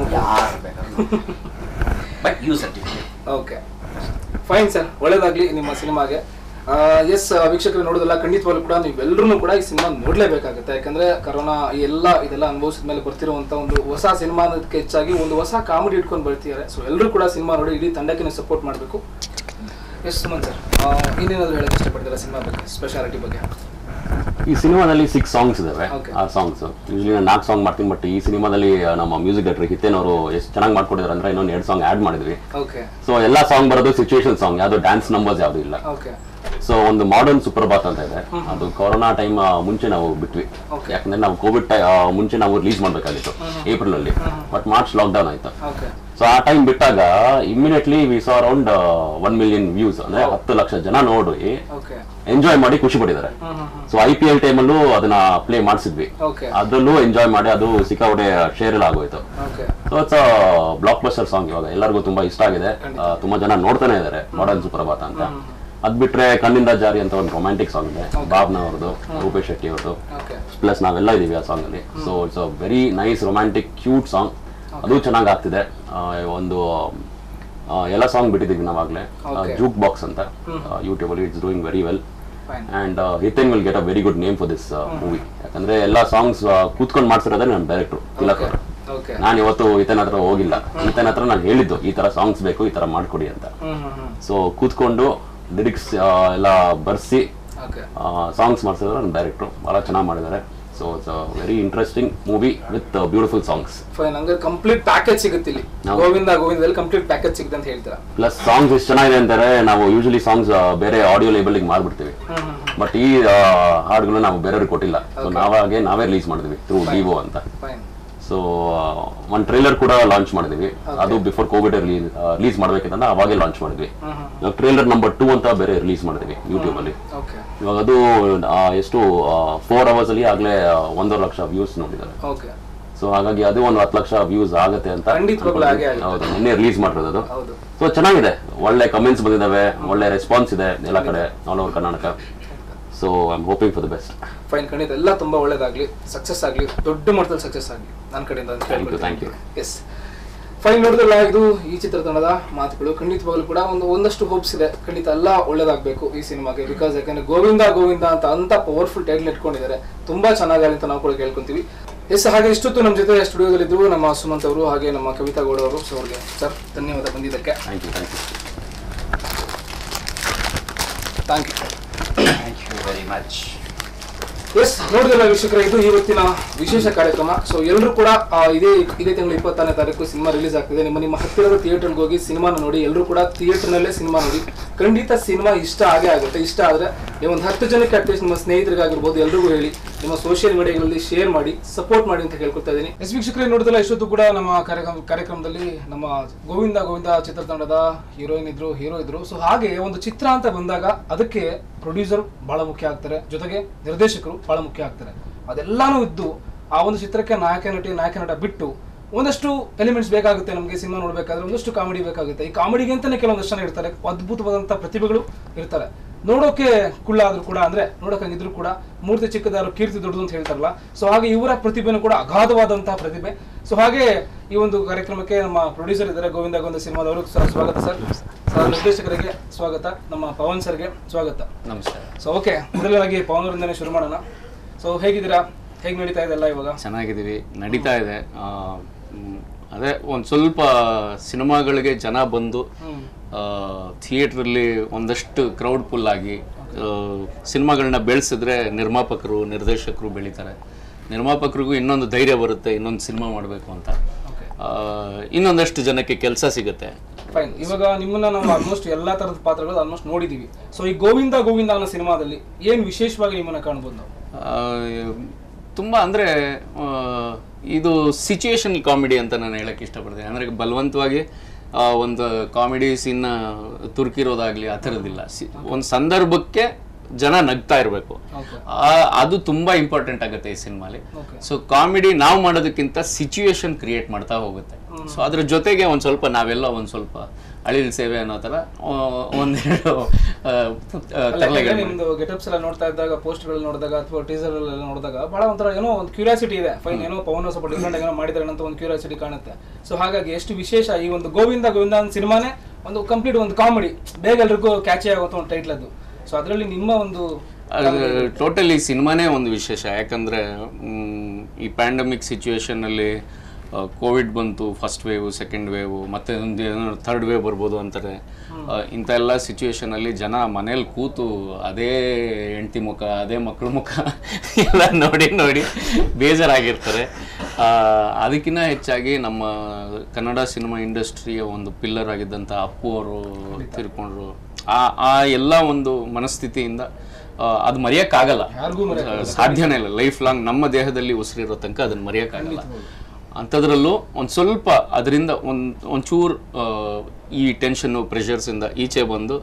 but U certificate. Okay, fine sir, ಒಳ್ಳೇದಾಗ್ಲಿ ನಿಮ್ಮ ಸಿನಿಮಾಗೆ. ಎಸ್ ವೀಕ್ಷಕರು ನೋಡೋದಲ್ಲ, ಖಂಡಿತವಾಗ್ಲೂ ಕೂಡ ನೀವೆಲ್ಲರೂ ಕೂಡ ಈ ಸಿನಿಮಾ ನೋಡಲೇಬೇಕಾಗುತ್ತೆ. ಯಾಕಂದ್ರೆ ಕರೋನಾ ಇದೆಲ್ಲ ಅನುಭವಿಸಿದ ಮೇಲೆ ಬರ್ತಿರುವಂತ ಒಂದು ಹೊಸ ಸಿನಿಮಾ ಅನ್ನೋದಕ್ಕೆ ಹೆಚ್ಚಾಗಿ ಒಂದು ಹೊಸ ಕಾಮಿಡಿ ಇಟ್ಕೊಂಡು ಬರ್ತಿದ್ದಾರೆ. ಸೊ ಎಲ್ಲರೂ ಕೂಡ ಸಿನಿಮಾ ನೋಡಿ ಇಡೀ ತಂಡಕ್ಕೆ ನೀವು ಸಪೋರ್ಟ್ ಮಾಡಬೇಕು. ಎಸ್ ಸುಮನ್ ಸರ್, ಇನ್ನೇನಾದ್ರು ಹೇಳಕ್ಕೆ ಇಷ್ಟಪಡ್ತೀರಾ ಸಿನಿಮಾ ಬಗ್ಗೆ, ಸ್ಪೆಷಾಲಿಟಿ ಬಗ್ಗೆ? ಈ ಸಿನಿಮಾದಲ್ಲಿ 6 ಸಾಂಗ್ಸ್ ಇದಾವೆ. ಆ ಸಾಂಗ್ಸ್ ಯೂಶಲಿ ನಾನು 4 ಸಾಂಗ್ ಮಾಡ್ತೀನಿ, ಬಟ್ ಈ ಸಿನಿಮಾದಲ್ಲಿ ನಮ್ಮ ಮ್ಯೂಸಿಕ್ ಡೈರೆಕ್ಟರ್ ಹಿತೇನ್ ಅವರು ಎಷ್ಟು ಚೆನ್ನಾಗಿ ಮಾಡ್ಕೊಟ್ಟಿದ್ದಾರೆ ಅಂದ್ರೆ ಇನ್ನೊಂದು 2 ಸಾಂಗ್ ಆಡ್ ಮಾಡಿದ್ವಿ. ಸೊ ಎಲ್ಲಾ ಸಾಂಗ್ ಬರೋದು ಸಿಚುವೇಶನ್ ಸಾಂಗ್, ಯಾವ್ದು ಡ್ಯಾನ್ಸ್ ನಂಬರ್ಸ್ ಯಾವ್ದು ಇಲ್ಲ. ಸೊ ಒಂದು ಮಾಡರ್ನ್ ಸುಪ್ರಭಾತ್ ಅಂತ ಇದೆ, ಅದು ಕೊರೋನಾ ಟೈಮ್ ಮುಂಚೆ ನಾವು ಬಿಟ್ವಿ. ಯಾಕಂದ್ರೆ ನಾವು ಕೋವಿಡ್ ಮುಂಚೆ ನಾವು ರಿಲೀಸ್ ಮಾಡ್ಬೇಕಾಗಿತ್ತು ಏಪ್ರಿಲ್ ಅಲ್ಲಿ, ಬಟ್ ಮಾರ್ಚ್ ಲಾಕ್ಡೌನ್ ಆಯ್ತು. ಸೊ ಆ ಟೈಮ್ ಬಿಟ್ಟಾಗ immediately we saw around 1 million views, ಅಂದ್ರೆ 10 ಲಕ್ಷ ಜನ ನೋಡಿ ಎಂಜಾಯ್ ಮಾಡಿ ಖುಷಿ ಪಟ್ಟಿದ್ದಾರೆ. ಸೊ IPL ಟೈಮಲ್ಲೂ ಅದನ್ನ ಪ್ಲೇ ಮಾಡಿಸಿದ್ವಿ, ಅದ್ರಲ್ಲೂ ಎಂಜಾಯ್ ಮಾಡಿ ಅದು ಸಿಕ್ಕಾಪಟ್ಟೆ ಶೇರ್ ಎಲ್ಲ ಆಗೋಯ್ತು. So it's blockbuster song, ಇವಾಗ ಎಲ್ಲರಿಗೂ ತುಂಬಾ ಇಷ್ಟ ಆಗಿದೆ, ತುಂಬಾ ಜನ ನೋಡ್ತಾನೆ ಇದಾರೆ ಮಾಡರ್ನ್ ಸುಪ್ರಭಾತ ಅಂತ. ಅದ್ ಬಿಟ್ರೆ ಕಣ್ಣಿಂದ ಜಾರಿ ಅಂತ ಒಂದು ರೊಮ್ಯಾಂಟಿಕ್ ಸಾಂಗ್ ಇದೆ, ಬಾಬ್ನ ಅವ್ರದ್ದು, ರೂಪೇಶ್ ಶೆಟ್ಟಿ ಅವ್ರದ್ದು, ಪ್ಲಸ್ ನಾವೆಲ್ಲ ಇದೀವಿ ಆ ಸಾಂಗ್ ಅಲ್ಲಿ. So it's a very nice romantic cute song, ಅದು ಚೆನ್ನಾಗಿ ಆಗ್ತಿದೆ. ಒಂದು ಎಲ್ಲ ಸಾಂಗ್ ಬಿಟ್ಟಿದ್ದೀವಿ ನಾವಾಗ್ಲೇ, ಜೂಕ್ ಬಾಕ್ಸ್ ಅಂತ ಯೂಟ್ಯೂಬ್ ಅಲ್ಲಿ, it's doing very well. And Hiten will get a very good name for this movie. ಯಾಕಂದ್ರೆ ಎಲ್ಲಾ ಸಾಂಗ್ಸ್ ಕೂತ್ಕೊಂಡು ಮಾಡ್ಸಿರೋದೇ ನಮ್ಮ ಡೈರೆಕ್ಟರ್ ತಿಲಕ್ ಅವರು. ನಾನು ಇವತ್ತು ಈತನ ಹತ್ರ ಹೋಗಿಲ್ಲ, ಈತನ ಹತ್ರ ನಾನು ಹೇಳಿದ್ದು ಈ ತರ ಸಾಂಗ್ಸ್ ಬೇಕು, ಈ ತರ ಮಾಡ್ಕೊಡಿ ಅಂತ. ಸೊ ಕೂತ್ಕೊಂಡು ಲಿರಿಕ್ಸ್ ಎಲ್ಲ ಬರ್ಸಿ ಸಾಂಗ್ಸ್ ಮಾಡ್ಸಿದ್ರೆ ನಮ್ಮ ಡೈರೆಕ್ಟರ್ ಬಹಳ ಚೆನ್ನಾಗಿ ಮಾಡಿದ್ದಾರೆ. So it's a very interesting movie with beautiful songs. Fine, ಹಂಗಾರೆ ಕಂಪ್ಲೀಟ್ ಪ್ಯಾಕೇಜ್ ಸಿಗುತ್ತೆ ಇಲ್ಲಿ, ಗೋವಿಂದಲ್ಲಿ ಕಂಪ್ಲೀಟ್ ಪ್ಯಾಕೇಜ್ ಸಿಗುತ್ತೆ ಅಂತ ಹೇಳ್ತೀರಾ? ಪ್ಲಸ್ ಸಾಂಗ್ಸ್ ಎಷ್ಟು ಚೆನ್ನಾಗಿದೆ ಅಂತಾರೆ, ನಾವು ಯೂಶಲಿ ಸಾಂಗ್ಸ್ ಬೇರೆ ಆಡಿಯೋ ಲೇಬಲ್ ಮಾಡ್ಬಿಡ್ತೀವಿ, ಬಟ್ ಈ ಹಾಡುಗಳು ನಾವು ಬೇರೆಯವ್ರಿಗೆ ಕೊಟ್ಟಿಲ್ಲ. ಸೊ ನಾವೇ ರಿಲೀಸ್ ಮಾಡಿದ್ವಿ ಥ್ರೂ ಡಿವೋ ಅಂತ. ಸೊ ಒಂದು ಟ್ರೈಲರ್ ಕೂಡ ಲಾಂಚ್ ಮಾಡಿದ್ವಿ, ಅದು ಬಿಫೋರ್ ಕೋವಿಡ್ ರಿಲೀಸ್ ಮಾಡ್ಬೇಕಂದ್ರೆ ಅವಾಗೇ ಲಾಂಚ್ ಮಾಡಿದ್ವಿ. ಟ್ರೈಲರ್ ನಂಬರ್ 2 ಅಂತ ಬೇರೆ ರಿಲೀಸ್ ಮಾಡಿದ್ವಿ ಯೂಟ್ಯೂಬ್ ಅಲ್ಲಿ. ಇವಾಗ ಅದು ಎಷ್ಟು 4 ಅವರ್ಸ್ ಅಲ್ಲಿ ಆಗ್ಲೇ 1.5 ಲಕ್ಷ ವ್ಯೂಸ್ ನೋಡಿದ್ದಾರೆ. ಸೊ ಹಾಗಾಗಿ ಅದು ಒಂದು 10 ಲಕ್ಷ ವ್ಯೂಸ್ ಆಗುತ್ತೆ ಅಂತ ಹೌದು, ನಿನ್ನೆ ರಿಲೀಸ್ ಮಾಡಿರೋದು ಅದು. ಸೊ ಚೆನ್ನಾಗಿದೆ, ಒಳ್ಳೆ ಕಮೆಂಟ್ಸ್ ಬಂದಿದ್ದಾವೆ, ಒಳ್ಳೆ ರೆಸ್ಪಾನ್ಸ್ ಇದೆ ಎಲ್ಲ ಕಡೆ, all over Karnataka. So I am hoping for the best. Fine, ಖಂಡಿತ ಎಲ್ಲ ತುಂಬಾ ಒಳ್ಳೇದಾಗ್ಲಿ, ಸಕ್ಸಸ್ ಆಗಲಿ, ದೊಡ್ಡ ಮಟ್ಟದಲ್ಲಿ ಸಕ್ಸಸ್ ಆಗಲಿ ನನ್ನ ಕಡೆಯಿಂದ ಅಂತ ಹೇಳ್ಬಿಟ್ಟು. Thank you. ಎಸ್ ಫೈನ್, ನೋಡಿದ್ರಲ್ಲ, ಇದು ಈ ಚಿತ್ರತಂಡದ ಮಾತುಗಳು. ಖಂಡಿತವಾಗ್ಲೂ ಕೂಡ ಒಂದಷ್ಟು ಹೋಪ್ಸ್ ಇದೆ, ಖಂಡಿತ ಎಲ್ಲ ಒಳ್ಳೇದಾಗಬೇಕು ಈ ಸಿನಿಮಾಗೆ. ಬಿಕಾಸ್ ಯಾಕಂದ್ರೆ ಗೋವಿಂದ ಅಂತ ಪವರ್ಫುಲ್ ಟೈಟಲ್ ಇಟ್ಕೊಂಡಿದ್ದಾರೆ, ತುಂಬಾ ಚೆನ್ನಾಗಲಿ ಅಂತ ನಾವು ಕೂಡ ಕೇಳ್ಕೊಂತೀವಿ. ಎಸ್, ಹಾಗೆ ಇಷ್ಟೊತ್ತು ನಮ್ಮ ಜೊತೆ ಸ್ಟುಡಿಯೋದಲ್ಲಿದ್ದು ನಮ್ಮ ಸುಮಂತ್ ಅವರು, ಹಾಗೆ ನಮ್ಮ ಕವಿತಾ ಗೌಡ ಅವರು. ಸೊ ಅವ್ರಿಗೆ ಸರ್ ಧನ್ಯವಾದ ಬಂದಿದ್ದಕ್ಕೆ. Thank you. Thank you very much. Yes, ನೋಡಿದ್ರಲ್ಲ ವೀಕ್ಷಕರೇ, ಇದು ಇವತ್ತಿನ ವಿಶೇಷ ಕಾರ್ಯಕ್ರಮ. ಸೊ ಎಲ್ಲರೂ ಕೂಡ ಇದೇ ತಿಂಗಳು 26ನೇ ತಾರೀಕು ಸಿನಿಮಾ ರಿಲೀಸ್ ಆಗ್ತಿದೆ. ನಿಮ್ಮ ಹತ್ತಿರದ ಥಿಯೇಟರ್ಗೆ ಹೋಗಿ ಸಿನಿಮಾನ ನೋಡಿ. ಎಲ್ಲರೂ ಕೂಡ ಥಿಯೇಟರ್ನಲ್ಲೇ ಸಿನಿಮಾ ನೋಡಿ. ಖಂಡಿತ ಸಿನಿಮಾ ಇಷ್ಟ ಆಗೇ ಆಗುತ್ತೆ. ಇಷ್ಟ ಆದರೆ ನೀವೊಂದು 10 ಜನಕ್ಕೆ ಅಟ್ಲೀಸ್ಟ್ ನಿಮ್ಮ ಸ್ನೇಹಿತರಿಗಾಗಿರ್ಬೋದು ಎಲ್ರಿಗೂ ಹೇಳಿ, ನಿಮ್ಮ ಸೋಷಿಯಲ್ ಮೀಡಿಯಾಗಳಲ್ಲಿ ಶೇರ್ ಮಾಡಿ, ಸಪೋರ್ಟ್ ಮಾಡಿ ಅಂತ ಕೇಳ್ಕೊಳ್ತಾ ಇದ್ದೀನಿ. ಎಸ್ ವೀಕ್ಷಕರೇ, ನೋಡಿದ್ರಲ್ಲ, ಇಷ್ಟೊತ್ತು ಕೂಡ ನಮ್ಮ ಕಾರ್ಯಕ್ರಮದಲ್ಲಿ ನಮ್ಮ ಗೋವಿಂದ ಚಿತ್ರತಂಡದ ಹೀರೋ ಇದ್ರು. ಸೊ ಹಾಗೆ ಒಂದು ಚಿತ್ರ ಅಂತ ಬಂದಾಗ ಅದಕ್ಕೆ ಪ್ರೊಡ್ಯೂಸರ್ ಬಹಳ ಮುಖ್ಯ ಆಗ್ತಾರೆ, ಜೊತೆಗೆ ನಿರ್ದೇಶಕರು ಬಹಳ ಮುಖ್ಯ ಆಗ್ತಾರೆ. ಅದೆಲ್ಲಾನು ಇದ್ದು ಆ ಒಂದು ಚಿತ್ರಕ್ಕೆ ನಾಯಕ ನಟ ಬಿಟ್ಟು ಒಂದಷ್ಟು ಎಲಿಮೆಂಟ್ಸ್ ಬೇಕಾಗುತ್ತೆ ನಮಗೆ. ಸಿನಿಮಾ ನೋಡ್ಬೇಕಾದ್ರೆ ಒಂದಷ್ಟು ಕಾಮಿಡಿ ಬೇಕಾಗುತ್ತೆ. ಈ ಕಾಮಿಡಿಗೆ ಅಂತಾನೆ ಕೆಲವೊಂದಷ್ಟು ಜನ ಇರ್ತಾರೆ, ಅದ್ಭುತವಾದಂತ ಪ್ರತಿಭೆಗಳು ಇರ್ತಾರೆ. ನೋಡೋಕೆ ಕುಳ್ಳಾದ್ರೂ ಕೂಡ, ಅಂದ್ರೆ ನೋಡೋಕಂಗಿದ್ರು ಕೂಡ ಮೂರ್ತಿ ಚಿಕ್ಕದಾರು ಕೀರ್ತಿ ದೊಡ್ಡದು ಅಂತ ಹೇಳ್ತಾರಲ್ಲ. ಸೊ ಹಾಗೆ ಇವರ ಪ್ರತಿಭೆನೂ ಕೂಡ ಅಗಾಧವಾದಂತಹ ಪ್ರತಿಭೆ. ಸೊ ಹಾಗೆ ಈ ಒಂದು ಕಾರ್ಯಕ್ರಮಕ್ಕೆ ನಮ್ಮ ಪ್ರೊಡ್ಯೂಸರ್ ಇದ್ದಾರೆ ಗೋವಿಂದ ಸಿನಿಮಾದವರು. ಸ್ವಾಗತ ಸರ್. ನಿರ್ದೇಶಕರಿಗೆ ಸ್ವಾಗತ, ನಮ್ಮ ಪವನ್ ಸರ್ಗೆ ಸ್ವಾಗತ. ನಮಸ್ಕಾರ. ಸೊ ಓಕೆ, ಮೊದಲನೇದಾಗಿ ಪವನ್ ಅವರಿಂದನೇ ಶುರು ಮಾಡೋಣ. ಸೊ ಹೇಗಿದ್ದೀರಾ, ಹೇಗೆ ನಡೀತಾ ಇದೆ ಎಲ್ಲ ಇವಾಗ? ಚೆನ್ನಾಗಿದ್ದೀವಿ, ನಡೀತಾ ಇದೆ. ಅದೇ ಒಂದು ಸ್ವಲ್ಪ ಸಿನಿಮಾಗಳಿಗೆ ಜನ ಬಂದು ಥಿಯೇಟ್ರಲ್ಲಿ ಒಂದಷ್ಟು ಕ್ರೌಡ್ ಫುಲ್ ಆಗಿ ಸಿನಿಮಾಗಳನ್ನ ಬೆಳೆಸಿದ್ರೆ ನಿರ್ಮಾಪಕರು ನಿರ್ದೇಶಕರು ಬೆಳೀತಾರೆ. ನಿರ್ಮಾಪಕರಿಗೂ ಇನ್ನೊಂದು ಧೈರ್ಯ ಬರುತ್ತೆ, ಇನ್ನೊಂದು ಸಿನಿಮಾ ಮಾಡಬೇಕು ಅಂತ. ಇನ್ನೊಂದಷ್ಟು ಜನಕ್ಕೆ ಕೆಲಸ ಸಿಗುತ್ತೆ. ಫೈನ್. ಇವಾಗ ನಿಮ್ಮನ್ನ ನಾವು ಆಲ್ಮೋಸ್ಟ್ ಎಲ್ಲಾ ತರದ ಪಾತ್ರಗಳು ಆಲ್ಮೋಸ್ಟ್ ನೋಡಿದೀವಿ. ಸೊ ಈ ಗೋವಿಂದ ಗೋವಿಂದ ಅನ್ನೋ ಸಿನಿಮಾದಲ್ಲಿ ಏನ್ ವಿಶೇಷವಾಗಿ ನಿಮ್ಮನ್ನ ಕಾಣಬಹುದು ನಾವು? ತುಂಬಾ ಅಂದ್ರೆ ಇದು ಸಿಚುಯೇಷನ್ ಕಾಮಿಡಿ ಅಂತ ನಾನು ಹೇಳಕ್ ಇಷ್ಟಪಡ್ತೇನೆ. ಅಂದ್ರೆ ಬಲವಂತವಾಗಿ ಒಂದು ಕಾಮಿಡಿ ಸೀನ್ ತುರ್ಕಿರೋದಾಗ್ಲಿ ಆ ಥರದ್ದಿಲ್ಲ. ಒಂದು ಸಂದರ್ಭಕ್ಕೆ ಜನ ನಗ್ತಾ ಇರಬೇಕು, ಅದು ತುಂಬಾ ಇಂಪಾರ್ಟೆಂಟ್ ಆಗುತ್ತೆ ಈ ಸಿನಿಮಾಲಿ. ಸೊ ಕಾಮಿಡಿ ನಾವು ಮಾಡೋದಕ್ಕಿಂತ ಸಿಚುಯೇಷನ್ ಕ್ರಿಯೇಟ್ ಮಾಡ್ತಾ ಹೋಗುತ್ತೆ. ಸೊ ಅದ್ರ ಜೊತೆಗೆ ಒಂದ್ ಸ್ವಲ್ಪ ನಾವೆಲ್ಲ ಒಂದ್ ಸ್ವಲ್ಪ ಅಳಿಲ್ ಸೇವೆ ಅನ್ನೋ ತರ ಒಂದೆರಡು ನಿಮ್ದು ಗೆಟಪ್ಸ್ ಎಲ್ಲ ನೋಡ್ತಾ ಇದ್ದಾಗ, ಪೋಸ್ಟ್ ಗಳು ನೋಡಿದಾಗ ಅಥವಾ ಟೀಸರ್ ಎಲ್ಲ ನೋಡಿದಾಗ ಬಹಳ ಒಂಥರ ಏನೋ ಒಂದು ಕ್ಯೂರಿಯಾಸಿಟಿ ಇದೆ. ಫೈನ್, ಏನೋ ಪವನ್ ಸ್ವಲ್ಪ ಡಿಫ್ರೆಂಟ್ ಏನೋ ಮಾಡಿದಾರೆ ಅಂತ ಒಂದು ಕ್ಯೂರಿಯಾಸಿಟಿ ಕಾಣುತ್ತೆ. ಸೊ ಹಾಗಾಗಿ ಎಷ್ಟು ವಿಶೇಷ ಈ ಒಂದು ಗೋವಿಂದ ಗೋವಿಂದ ಸಿನಿಮಾನೇ ಒಂದು ಕಂಪ್ಲೀಟ್ ಒಂದು ಕಾಮಿಡಿ, ಬೇಗ ಎಲ್ರಿಗೂ ಕ್ಯಾಚಿ ಆಗುವಂತ ಒಂದು ಟೈಟ್ಲ್ ಅದು. ಸೊ ಅದರಲ್ಲಿ ನಿಮ್ಮ ಒಂದು ಟೋಟಲಿ ಸಿನಿಮಾನೇ ಒಂದು ವಿಶೇಷ. ಯಾಕಂದ್ರೆ ಈ ಪ್ಯಾಂಡಮಿಕ್ ಸಿಚುವೇಶನ್ ಅಲ್ಲಿ ಕೋವಿಡ್ ಬಂತು, ಫಸ್ಟ್ ವೇವ್, ಸೆಕೆಂಡ್ ವೇವ್, ಮತ್ತೆ ಒಂದು ಥರ್ಡ್ ವೇವ್ ಬರ್ಬೋದು ಅಂತಾರೆ. ಇಂಥ ಎಲ್ಲ ಸಿಚುವೇಶನ್ ಅಲ್ಲಿ ಜನ ಮನೇಲಿ ಕೂತು ಅದೇ ಹೆಂಡತಿ ಮುಖ, ಅದೇ ಮಕ್ಕಳ ಮುಖ ಎಲ್ಲ ನೋಡಿ ನೋಡಿ ಬೇಜಾರಾಗಿರ್ತಾರೆ. ಅದಕ್ಕಿಂತ ಹೆಚ್ಚಾಗಿ ನಮ್ಮ ಕನ್ನಡ ಸಿನಿಮಾ ಇಂಡಸ್ಟ್ರಿಯ ಒಂದು ಪಿಲ್ಲರ್ ಆಗಿದ್ದಂಥ ಅಪ್ಪು ಅವರು ತೀರ್ಕೊಂಡ್ರು. ಆ ಎಲ್ಲ ಒಂದು ಮನಸ್ಥಿತಿಯಿಂದ ಅದು ಮರೆಯೋಕ್ಕಾಗಲ್ಲ, ಸಾಧ್ಯನೇ ಇಲ್ಲ. ಲೈಫ್ ಲಾಂಗ್ ನಮ್ಮ ದೇಹದಲ್ಲಿ ಉಸಿರಿರೋ ತನಕ ಅದನ್ನ ಮರೆಯೋಕ್ಕಾಗಲ್ಲ. ಅಂಥದ್ರಲ್ಲೂ ಒಂದು ಸ್ವಲ್ಪ ಅದರಿಂದ ಒಂಚೂರು ಈ ಟೆನ್ಷನ್ನು, ಪ್ರೆಷರ್ಸಿಂದ ಈಚೆ ಬಂದು